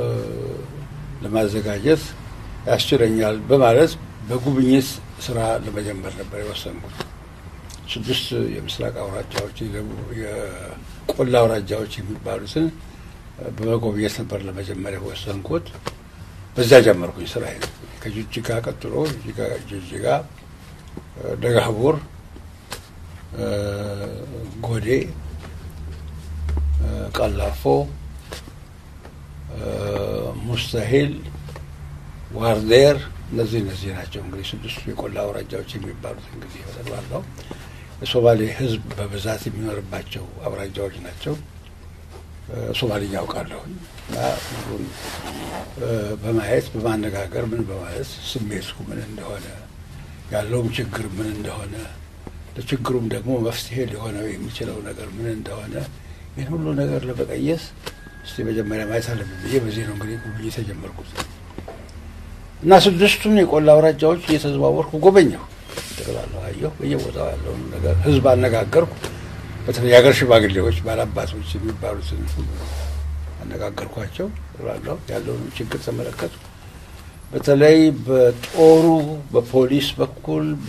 ለማዘጋጀት ያስችለኛል በማለት በጉብኝት ስራ ለመጀመር ነበር የወሰንኩት። ስድስት የምስራቅ አውራጃዎች የቆላ አውራጃዎች የሚባሉትን በመጎብኘት ነበር ለመጀመር የወሰንኩት። በዛ ጀመርኩኝ ስራዬን። ከጅጅጋ ቀጥሎ ጅጅጋ፣ ደጋህቡር፣ ጎዴ፣ ቀላፎ፣ ሙስተሂል፣ ዋርዴር እነዚህ እነዚህ ናቸው እንግዲህ ስድስቱ የቆላ አውራጃዎች የሚባሉት። እንግዲህ በጠቅላላው የሶማሌ ህዝብ በብዛት የሚኖርባቸው አውራጃዎች ናቸው። ሶማሊኛ አውቃለሁ እና ሁሉን በማየት በማነጋገር ምን በማለት ስሜቱ ምን እንደሆነ ያለውም ችግር ምን እንደሆነ ለችግሩም ደግሞ መፍትሄ ሊሆነው የሚችለው ነገር ምን እንደሆነ ይህን ሁሉ ነገር ለመቀየስ እስቲ መጀመሪያ ማየት አለብን ብዬ በዚህ ነው እንግዲህ ጉብኝት የጀመርኩት እና ስድስቱን የቆላ አውራጃዎች እየተዘዋወርኩ ጎበኘሁ። ጠቅላላው አየሁ። በየቦታው ያለውን ነገር ህዝብ አነጋገርኩ። በተለይ የሀገር ሽማግሌዎች ባላባቶች የሚባሉትን አነጋገርኳቸው እላለሁ። ያለውን ችግር ተመለከቱ። በተለይ በጦሩ በፖሊስ በኩል በ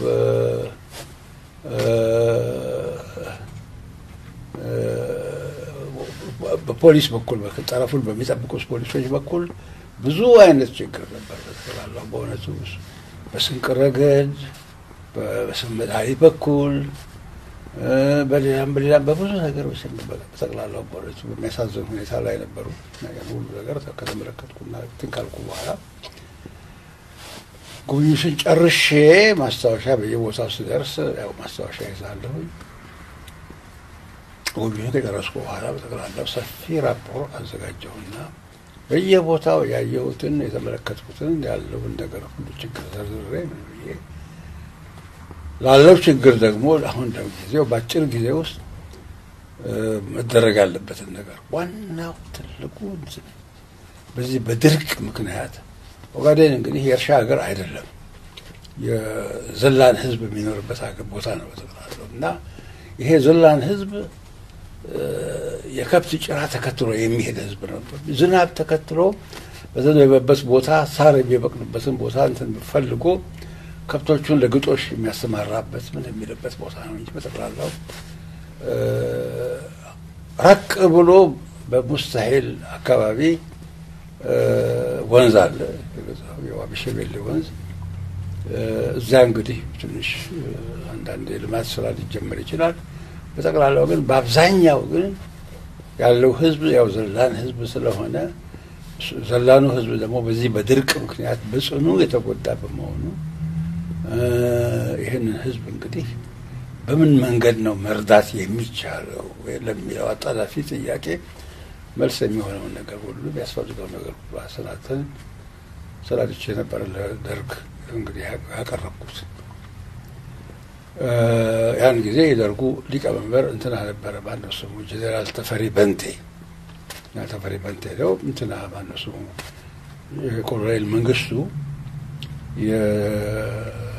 በፖሊስ በኩል በጠረፉን በሚጠብቁት ፖሊሶች በኩል ብዙ አይነት ችግር ነበር እላለሁ። በእውነቱ በስንቅ ረገድ በስመዳይ በኩል በሌላም በሌላም በብዙ ነገሮች በጠቅላላው በእውነቱ በሚያሳዝን ሁኔታ ላይ ነበሩ። ሁሉ ነገር ከተመለከትኩና እንትን ካልኩ በኋላ ጉብኝቱን ጨርሼ ማስታወሻ በየቦታው ስደርስ ያው ማስታወሻ ይዛለሁ። ጉብኝቱን ከጨረስኩ በኋላ በጠቅላላው ሰፊ ራፖርት አዘጋጀሁና በየቦታው ያየሁትን የተመለከትኩትን ያለውን ነገር ሁሉ ችግር ዘርዝሬ ምን ብዬ ላለው ችግር ደግሞ አሁን ደግሞ ጊዜው በአጭር ጊዜ ውስጥ መደረግ ያለበትን ነገር ዋናው ትልቁ በዚህ በድርቅ ምክንያት ኦጋዴን እንግዲህ የእርሻ ሀገር አይደለም፣ የዘላን ህዝብ የሚኖርበት ሀገር ቦታ ነው በጠቅላላው እና ይሄ ዘላን ህዝብ የከብት ጭራ ተከትሎ የሚሄድ ህዝብ ነበር። ዝናብ ተከትሎ በዘነበበት ቦታ ሳር የሚበቅልበትን ቦታ እንትን ፈልጎ ከብቶቹን ለግጦሽ የሚያሰማራበት ምን የሚልበት ቦታ ነው እንጂ በጠቅላላው ራቅ ብሎ በሙስታሂል አካባቢ ወንዝ አለ፣ የዋቢ ሸበሌ ወንዝ። እዛ እንግዲህ ትንሽ አንዳንድ ልማት ስራ ሊጀመር ይችላል። በጠቅላላው ግን በአብዛኛው ግን ያለው ህዝብ ያው ዘላን ህዝብ ስለሆነ ዘላኑ ህዝብ ደግሞ በዚህ በድርቅ ምክንያት በጽኑ የተጎዳ በመሆኑ ይህንን ህዝብ እንግዲህ በምን መንገድ ነው መርዳት የሚቻለው ለሚለው አጣዳፊ ጥያቄ መልስ የሚሆነውን ነገር ሁሉ የሚያስፈልገው ነገር ሁሉ አሰናተን ስራልቼ ነበር ለደርግ እንግዲህ ያቀረብኩት። ያን ጊዜ የደርጉ ሊቀመንበር እንትና ነበረ ማነው ስሙ ጄኔራል ተፈሪ በንቴ እና ተፈሪ በንቴ ነው እንትና ማነው ስሙ የኮሎኔል መንግስቱ የደርጉ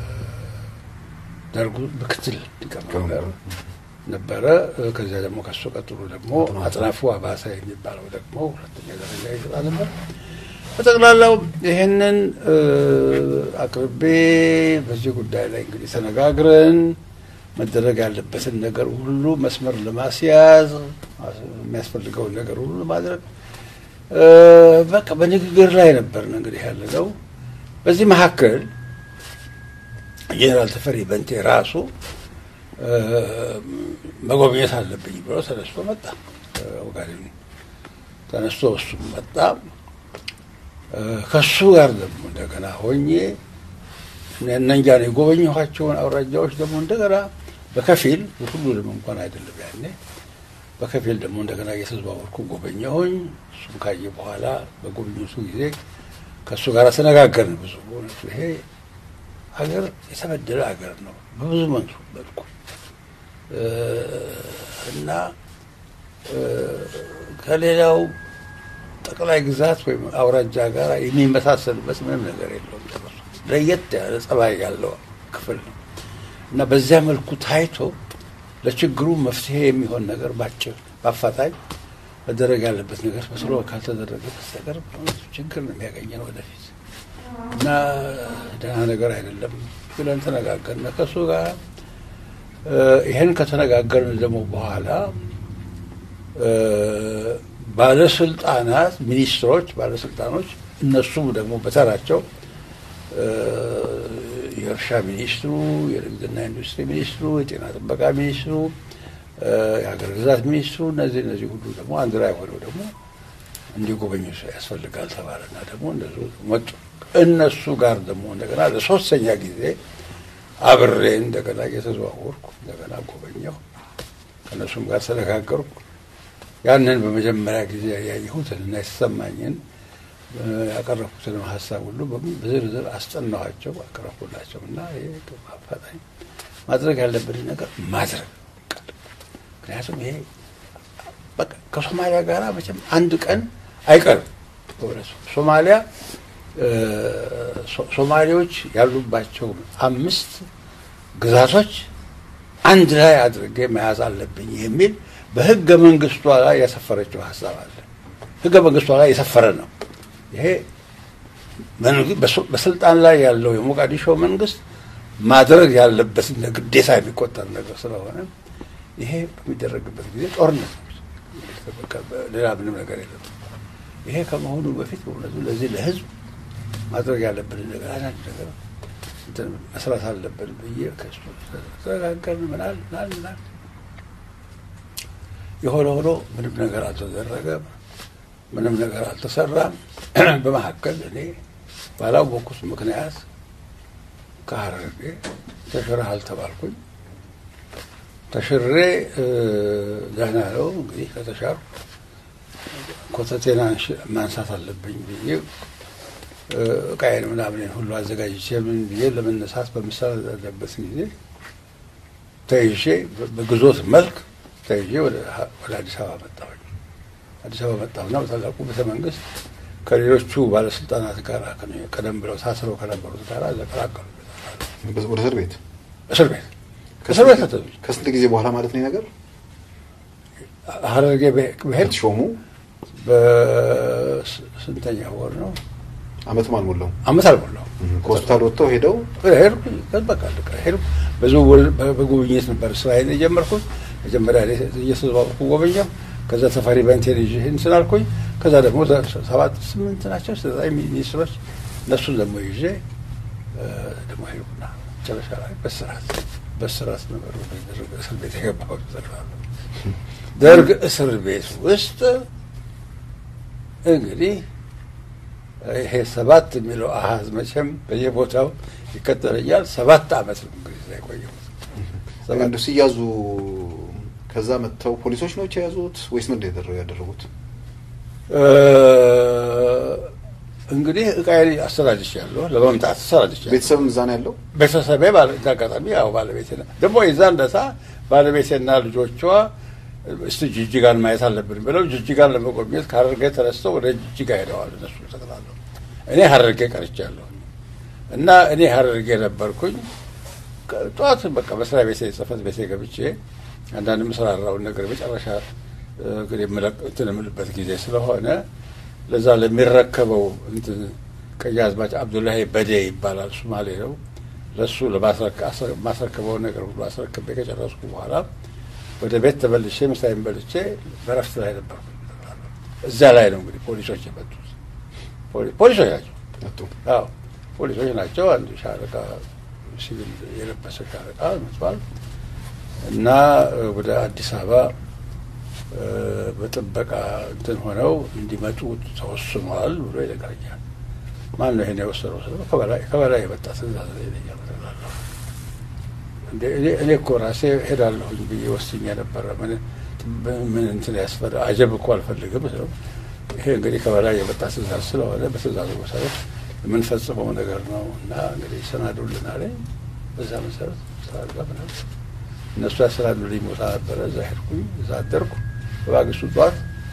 ምክትል ሊቀመንበር ነበረ። ከዚያ ደግሞ ከሱ ቀጥሎ ደግሞ አጥናፉ አባሳ የሚባለው ደግሞ ሁለተኛ ደረጃ ይሰጣ ነበር። በጠቅላላው ይሄንን አቅርቤ በዚህ ጉዳይ ላይ እንግዲህ ተነጋግረን መደረግ ያለበትን ነገር ሁሉ መስመር ለማስያዝ የሚያስፈልገውን ነገር ሁሉ ለማድረግ በቃ በንግግር ላይ ነበር እንግዲህ ያለው። በዚህ መካከል ጄኔራል ተፈሪ በንቴ ራሱ መጎብኘት አለብኝ ብሎ ተነስቶ መጣ። ኦጋዴን ተነስቶ እሱ መጣ። ከሱ ጋር ደግሞ እንደገና ሆኜ እነኛን የጎበኘኋቸውን አውራጃዎች ደግሞ እንደገና በከፊል ሁሉንም እንኳን አይደለም ያኔ በከፊል ደግሞ እንደገና እየተዘዋወርኩ ጎበኘሁኝ። እሱም ካየ በኋላ በጉብኝቱ ጊዜ ከሱ ጋር ተነጋገርን ብዙ። በእውነቱ ይሄ ሀገር የተበደለ ሀገር ነው በብዙ መልኩ እና ከሌላው ጠቅላይ ግዛት ወይም አውራጃ ጋር የሚመሳሰልበት ምንም ነገር የለውም። ለየት ያለ ጸባይ ያለው ክፍል ነው እና በዚያ መልኩ ታይቶ ለችግሩ መፍትሄ የሚሆን ነገር ባጭር በአፋጣኝ መደረግ ያለበት ነገር መስሎ ካልተደረገ በስተቀር ችግር ነው የሚያገኘን ወደፊት እና ደህና ነገር አይደለም ብለን ተነጋገርን ከእሱ ጋር። ይሄን ከተነጋገርን ደግሞ በኋላ ባለስልጣናት ሚኒስትሮች ባለስልጣኖች እነሱም ደግሞ በተራቸው የእርሻ ሚኒስትሩ፣ የንግድና ኢንዱስትሪ ሚኒስትሩ፣ የጤና ጥበቃ ሚኒስትሩ፣ የሀገር ግዛት ሚኒስትሩ እነዚህ እነዚህ ሁሉ ደግሞ አንድ ላይ ሆነው ደግሞ እንዲጎበኙ ያስፈልጋል ተባለና ደግሞ እንደዚሁ መጡ። እነሱ ጋር ደግሞ እንደገና ለሶስተኛ ጊዜ አብሬ እንደገና እየተዘዋወርኩ እንደገና ጎበኘሁ። ከእነሱም ጋር ተነጋገርኩ። ያንን በመጀመሪያ ጊዜ ያየሁትን እና የተሰማኝን ያቀረብኩትን ሀሳብ ሁሉ በዝርዝር አስጠናኋቸው፣ አቀረብኩላቸው እና ይሄ አፋጣኝ ማድረግ ያለብን ነገር ማድረግ ምክንያቱም ይሄ በቃ ከሶማሊያ ጋር መቼም አንድ ቀን አይቀርም። በእውነቱ ሶማሊያ ሶማሌዎች ያሉባቸው አምስት ግዛቶች አንድ ላይ አድርጌ መያዝ አለብኝ የሚል በህገ መንግስቷ ላይ ያሰፈረችው ሐሳብ አለ። ህገ መንግስቷ ላይ የሰፈረ ነው። ይሄ በስልጣን ላይ ያለው የሞቃዲሾ መንግስት ማድረግ ያለበት እንደ ግዴታ የሚቆጠር ነገር ስለሆነ ይሄ በሚደረግበት ጊዜ ጦርነት ነው። ሌላ ምንም ነገር የለም። ይሄ ከመሆኑ በፊት በእውነቱ ለዚህ ለህዝብ ማድረግ ያለብን ነገር አንድ ነገር እንትን መስራት አለብን ብዬ ከእሱ ተነጋገርን። ምናል ምናል ምናል የሆነ ሆኖ ምንም ነገር አልተደረገም፣ ምንም ነገር አልተሰራም። በመካከል እኔ ባላወቅኩት ምክንያት ከሐረርጌ ተሽረሃል ተባልኩኝ። ተሽሬ ደህና ነው እንግዲህ ከተሻርኩ ኮተቴና ማንሳት አለብኝ ብዬ ዕቃዬን ምናምን ሁሉ አዘጋጅቼ ምን ብዬ ለመነሳት በምሰራበት ጊዜ ተይዤ በግዞት መልክ ተይዤ ወደ አዲስ አበባ መጣሁ። አዲስ አበባ መጣሁና በታላቁ ቤተ መንግስት ከሌሎቹ ባለስልጣናት ጋር ቀደም ብለው ታስረው ከነበሩት ጋር ተቀላቀሉ። ወደ እስር ቤት እስር ቤት እስር ቤት ተተውኝ። ከስንት ጊዜ በኋላ ማለት ነው ነገር ሐረርጌ በሄድ ሾሙ? በስንተኛ ወር ነው? አመት አልሞላው አመት አልሞላው ከሆስፒታል ወጥተው ሄደው ሄድኩ። በቃ ሄድኩ። በዝውውር በጉብኝት ነበር ስራዬን የጀመርኩት። መጀመሪያ እየተዘዋወርኩ ጎበኘሁ። ከዛ ተፈሪ በኢንቴሊጀንስ እንትን አልኩኝ። ከዛ ደግሞ ሰባት ስምንት ናቸው ዘጠኝ ሚኒስትሮች እነሱን ደግሞ ይዤ ደግሞ ሄድኩና መጨረሻ ላይ በስራት በስራት ነበር ደርግ እስር ቤት የገባሁት። ደርግ እስር ቤት ውስጥ እንግዲህ ይሄ ሰባት የሚለው አሃዝ መቼም በየቦታው ይከተለኛል። ሰባት አመት ነው እንግዲህ ላይ ቆየሁት። ሰባት ሲያዙ ከዛ መተው ፖሊሶች ነው የያዙት ወይስ ምን እንደደረገ ያደረጉት? እንግዲህ ዕቃዬን አስተላልፌያለሁ። ለመምጣት አስተላልፌያለሁ። ቤተሰብም እዛ ነው ያለው? ቤተሰቤ ባለጋጣሚ ያው ባለቤቴ ነው ደግሞ የዛን ዕለት ባለቤቴና ልጆቿ እስቲ ጅጅጋን ማየት አለብን ብለው ጅጅጋን ለመጎብኘት ከሐረርጌ ተነስተው ወደ ጅጅጋ ሄደዋል። እነሱ ተጠቅላለው እኔ ሐረርጌ ቀርቻለሁ እና እኔ ሐረርጌ ነበርኩኝ። ጠዋት በቃ መስሪያ ቤቴ ጽሕፈት ቤቴ ገብቼ አንዳንድ ምሰራራውን ነገር መጨረሻ እንግዲህ እንትን የምልበት ጊዜ ስለሆነ ለዛ ለሚረከበው እንትን ቀያዝማች አብዱላሂ በዴ ይባላል፣ ሶማሌ ነው። ለሱ ለማስረከበው ነገር ሁሉ አስረክቤ ከጨረስኩ በኋላ ወደ ቤት ተመልሼ ምሳዬን በልቼ በረፍት ላይ ነበርኩ። እዛ ላይ ነው እንግዲህ ፖሊሶች የመጡት። ፖሊሶች ናቸው። አዎ ፖሊሶች ናቸው። አንድ ሻለቃ ሲቪል የለበሰ ሻለቃ መጥቷል እና ወደ አዲስ አበባ በጥበቃ እንትን ሆነው እንዲመጡ ተወስኗል ብሎ ይነግረኛል። ማን ነው ይሄን የወሰነው? ስለ ከበላይ ከበላይ የመጣ ትእዛዝ ይለኛል። እንዴ እኔ እኮ ራሴ ሄዳለሁኝ ብዬ ወስኜ ነበረ። ምን ምን እንትን ያስፈራ አጀብ እኮ አልፈልግም። ይሄ እንግዲህ ከበላይ የመጣ ትእዛዝ ስለሆነ በትእዛዙ መሰረት የምንፈጽመው ነገር ነው እና እንግዲህ ሰናዱልን አለኝ። በዛ መሰረት ሳልገባ እነሱ ያሰናዱልኝ ቦታ ነበረ። እዛ ሄድኩኝ፣ እዛ አደርኩ። በማግስቱ ጠዋት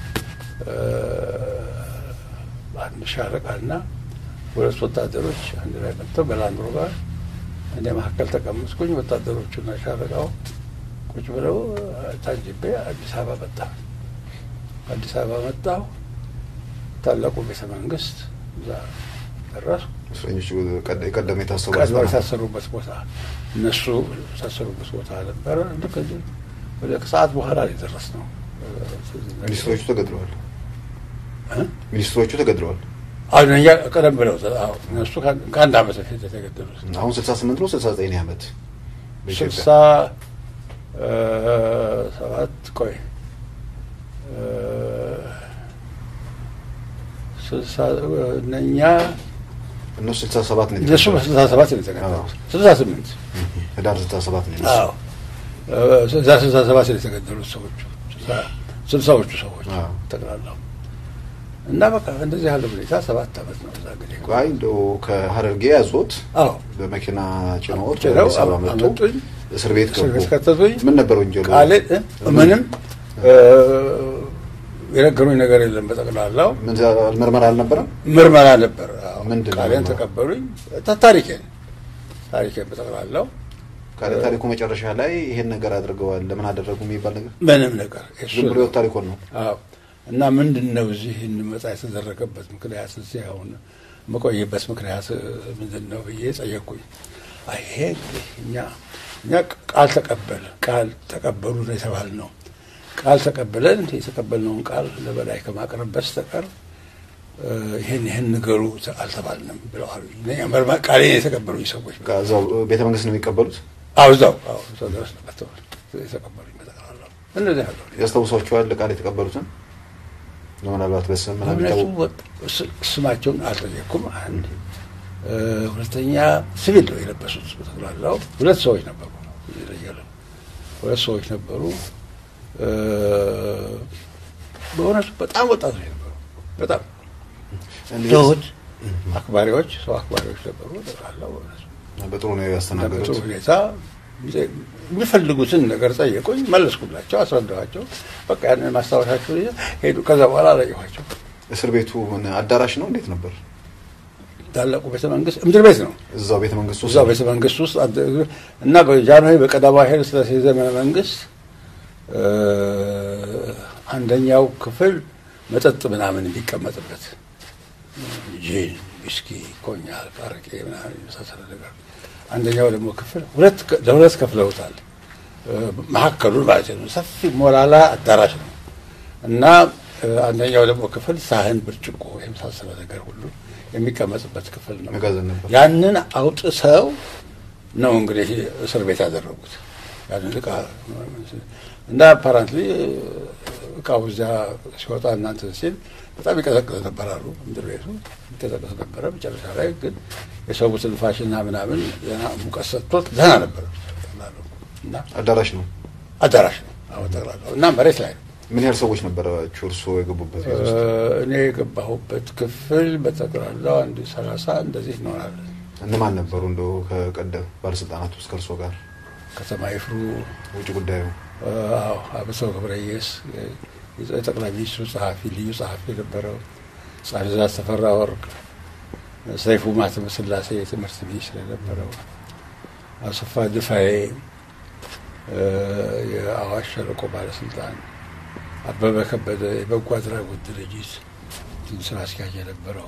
አንድ ሻለቃና ሁለት ወታደሮች አንድ ላይ መጥተው በላንድሮ ጋር እኔ መካከል ተቀመጥኩኝ። ወታደሮቹና ሻለቃው ቁጭ ብለው ታጅቤ አዲስ አበባ መጣሁ። አዲስ አበባ መጣሁ። ታላቁ ቤተ መንግስት እዛ ደረስኩ። እስረኞቹ ቀደም የታሰሩበት ቦታ እነሱ የታሰሩበት ቦታ ነበረ። እንደዚህ ወደ ከሰዓት በኋላ ነው የደረስነው። ሚኒስትሮቹ ተገድለዋል። ሚኒስትሮቹ ተገድለዋል። አሁን እኛ ቀደም ብለው አዎ እነሱ ከአንድ አመት በፊት የተገደሉት። አሁን ስልሳ ስምንት ነው ስልሳ ዘጠኝ አመት ስልሳ ሰባት ቆይ ስልሳ እነኛ እነሱ ስልሳ ሰባት ነው እነሱ ስልሳ ሰባት ነው የተገደሉት። ስልሳ ስምንት ህዳር ስልሳ ሰባት ነው። አዎ ስልሳ ስልሳ ሰባት ነው የተገደሉት ሰዎች ስልሳዎቹ ሰዎች ተቀላላው እና በቃ እንደዚህ ያለ ሁኔታ ሰባት አመት ነው እዛ እንግዲህ ቆይ እንደው ከሐረርጌ ያዞት። አዎ በመኪና ጭነውት አዲስ አበባ መጡ። እስር ቤት ገቡ። ምን ነበር ወንጀሉ? ቃል ምንም የነገሩኝ ነገር የለም። በጠቅላላው ምን ምርመራ አልነበረም? ምርመራ ነበር። ምንድን ነው ቃሌን ተቀበሉኝ። ታሪኬን ታሪኬን በጠቅላላው ካለ ታሪኩ መጨረሻ ላይ ይሄን ነገር አድርገዋል ለምን አደረጉ የሚባል ነገር ምንም ነገር እሱ ብሎ ታሪኩ ነው አዎ እና ምንድነው እዚህ እንመጣ የተደረገበት ምክንያት እዚህ አሁን መቆየበት ምክንያት ምንድነው ብዬ ጠየቅኩኝ አይሄ እኛ እኛ ቃል ተቀበለ ቃል ተቀበሉ ነው የተባልነው ቃል ተቀበለን የተቀበልነውን ቃል ለበላይ ከማቅረብ በስተቀር ይሄን ይሄን ነገሩ አልተባልንም ብለዋል እኛ መርማ ቃሌን የተቀበሉ ሰዎች ጋዛው ቤተ መንግስት ነው የሚቀበሉት አውዛው አው ተደረስ ነበር የተቀበሉ ይመጣሉ እንደዚህ ያለው ያስተውሷቸዋል ቃል የተቀበሉትን ለምናልባት በስም ምናምን ስማቸውን አልጠየኩም አንድ ሁለተኛ ሲቪል ነው የለበሱት በተላላው ሁለት ሰዎች ነበሩ ይለያሉ ሁለት ሰዎች ነበሩ በእውነቱ በጣም ወጣቶች ነበሩ በጣም ጆት አክባሪዎች ሰው አክባሪዎች ነበሩ ተላላው በጥሩ ነው ያስተናገዱት በጥሩ ሁኔታ የሚፈልጉትን ነገር ጠየቁኝ መለስኩላቸው አስረዳኋቸው በቃ ያንን ማስታወሻቸው ሄዱ ከዛ በኋላ አላየኋቸው እስር ቤቱ አዳራሽ ነው እንዴት ነበር ታላቁ ቤተ መንግስት ምድር ቤት ነው እዛው ቤተ መንግስት ውስጥ እዛው ቤተ መንግስት ውስጥ እና በጃንሆይ በቀዳማዊ ኃይለ ሥላሴ ዘመነ መንግስት አንደኛው ክፍል መጠጥ ምናምን የሚቀመጥበት ጂን ዊስኪ ኮኛክ አረቄ ምናምን የመሳሰለ ነገር አንደኛው ደግሞ ክፍል ሁለት ለሁለት ከፍለውታል ማከሉ ማለት ነው ሰፊ ሞላላ አዳራሽ ነው እና አንደኛው ደግሞ ክፍል ሳህን ብርጭቆ የመሳሰለ ነገር ሁሉ የሚቀመጥበት ክፍል ነው ያንን አውጥተው ነው እንግዲህ እስር ቤት ያደረጉት ያንን ዕቃ እና አፓራንትሊ ዕቃው እዛ ሲወጣ እናንተ ሲል በጣም ይቀዘቅዝ ነበር አሉ ምድር ቤቱ ይቀዘቅዝ ነበር መጨረሻ ላይ ግን የሰው ትንፋሽና ምናምን የና ሙቀት ሰጥቶት ደህና ነበር እና አዳራሽ ነው አዳራሽ ነው አዎ ተራራው እና መሬት ላይ ምን ያህል ሰዎች ነበራችሁ እርሶ የገቡበት ያዙት እኔ የገባሁበት ክፍል በተቀራራው አንድ ሰላሳ እንደዚህ ነው አለ እነማን ነበሩ እንደው ከቀደም ባለስልጣናት ውስጥ ከርሶ ጋር ከተማ ይፍሩ ውጭ ጉዳዩ አዎ አብሶ ገብረየስ የጠቅላይ ሚኒስትሩ ጸሐፊ ልዩ ጸሐፊ ነበረው ጸሐፊ ዛት ተፈራ ወርቅ ሰይፉ ማተመ ስላሴ የትምህርት ሚኒስትር ነበረው አሰፋ ድፋዬ የአዋሽ ሸለቆ ባለስልጣን አበበ ከበደ የበጎ አድራጎት ድርጅት ስራ አስኪያጅ የነበረው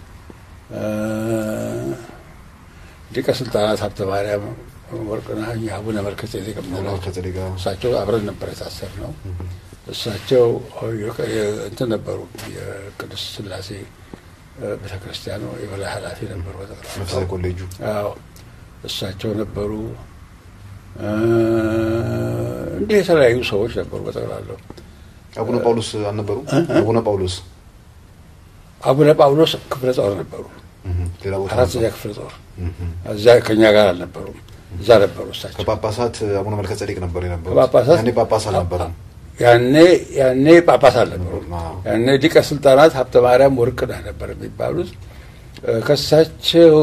ሊቀ ስልጣናት ሀብተ ማርያም ወርቅነህ አቡነ መልከ ጼዴቅ ነው እሳቸው አብረን ነበር የታሰርነው እሳቸው እንትን ነበሩ የቅዱስ ስላሴ ቤተክርስቲያኑ የበላይ ኃላፊ ነበሩ መንፈሳዊ ኮሌጁ አዎ እሳቸው ነበሩ እንዴ የተለያዩ ሰዎች ነበሩ በተቀራለው አቡነ ጳውሎስ አልነበሩ አቡነ ጳውሎስ አቡነ ጳውሎስ ክፍለ ጦር ነበሩ ሌላ ቦታ አራት ክፍለ ጦር እዛ ከኛ ጋር አልነበሩም እዛ ነበሩ እሳቸው ከጳጳሳት አቡነ መልከ ጼዴቅ ነበሩ የነበሩ ጳጳሳት ያኔ ጳጳስ አልነበሩ ያኔ ያኔ ጳጳስ አልነበሩ ያኔ ሊቀ ስልጣናት ሀብተ ማርያም ወርቅነህ ነበር የሚባሉት ከሳቸው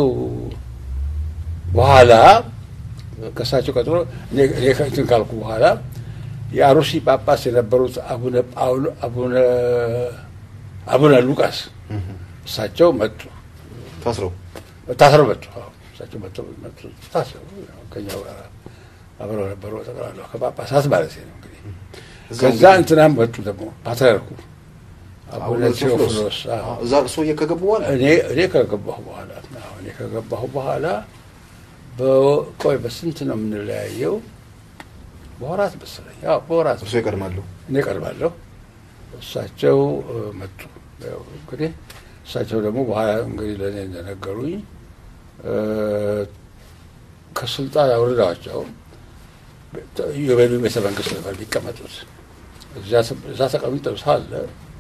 በኋላ ከሳቸው ቀጥሎ እኔ ከእንትን ካልኩ በኋላ የአሩሲ ጳጳስ የነበሩት አቡነ ጳውሎ አቡነ አቡነ ሉቃስ እሳቸው መጡ ታስረው ታስረው መጡ እሳቸው መጡ መጡ ታስረው ከኛው ጋር አብረው ነበሩ ተቀራለው ከጳጳሳት ማለት ነው እንግዲህ ከዛ እንትናም መጡ ደግሞ ፓትርያርኩ አቡነ ቴዎፍሎስ እዛ እርሶ እየከገቡ በኋላ እኔ እኔ ከገባሁ በኋላ አዎ እኔ ከገባሁ በኋላ በቆይ በስንት ነው የምንለያየው በወራት መሰለኝ ያው በወራት እርሶ ይቀድማሉ እኔ ቀርባለሁ እሳቸው መጡ ያው እንግዲህ እሳቸው ደግሞ በኋላ እንግዲህ ለኔ እንደነገሩኝ ከስልጣን አውርደዋቸው የበሉ ቤተ መንግስት ነበር የሚቀመጡት እዛ ተቀምጠው ሳለ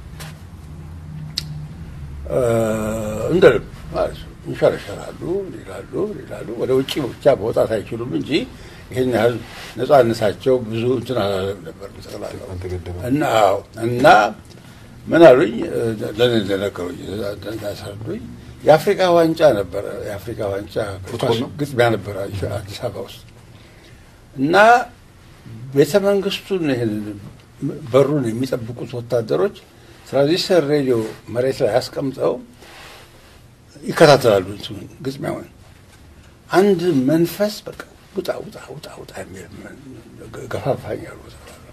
እንደ ልብ ማለት ነው ይሸረሸራሉ ይላሉ ይላሉ ወደ ውጪ ብቻ መውጣት አይችሉም እንጂ ይሄን ያህል ነፃነታቸው ብዙ እንትን አላለም ነበር ተቀላቀሉ እና እና ምን አሉኝ ለኔ እንደነገሩኝ እንዳሳሉኝ የአፍሪካ ዋንጫ ነበር የአፍሪካ ዋንጫ ግጥሚያ ነበር አዲስ አበባ ውስጥ እና ቤተ መንግስቱን ይሄን በሩን የሚጠብቁት ወታደሮች ትራንዚስተር ሬዲዮ መሬት ላይ አስቀምጠው ይከታተላሉ እንትኑን ግጥሚያውን አንድ መንፈስ በቃ ውጣ ውጣ ውጣ ውጣ የሚል ገፋፋኝ አሉ።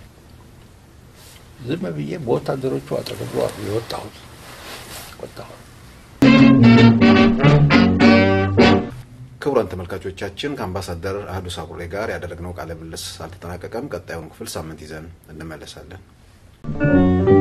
ዝም ብዬ በወታደሮቹ አጠገብ የወጣሁት ወጣሁ። ክቡራን ተመልካቾቻችን ከአምባሳደር አህዱ ሳቡሬ ጋር ያደረግነው ቃለ ምልልስ አልተጠናቀቀም። ቀጣዩን ክፍል ሳምንት ይዘን እንመለሳለን።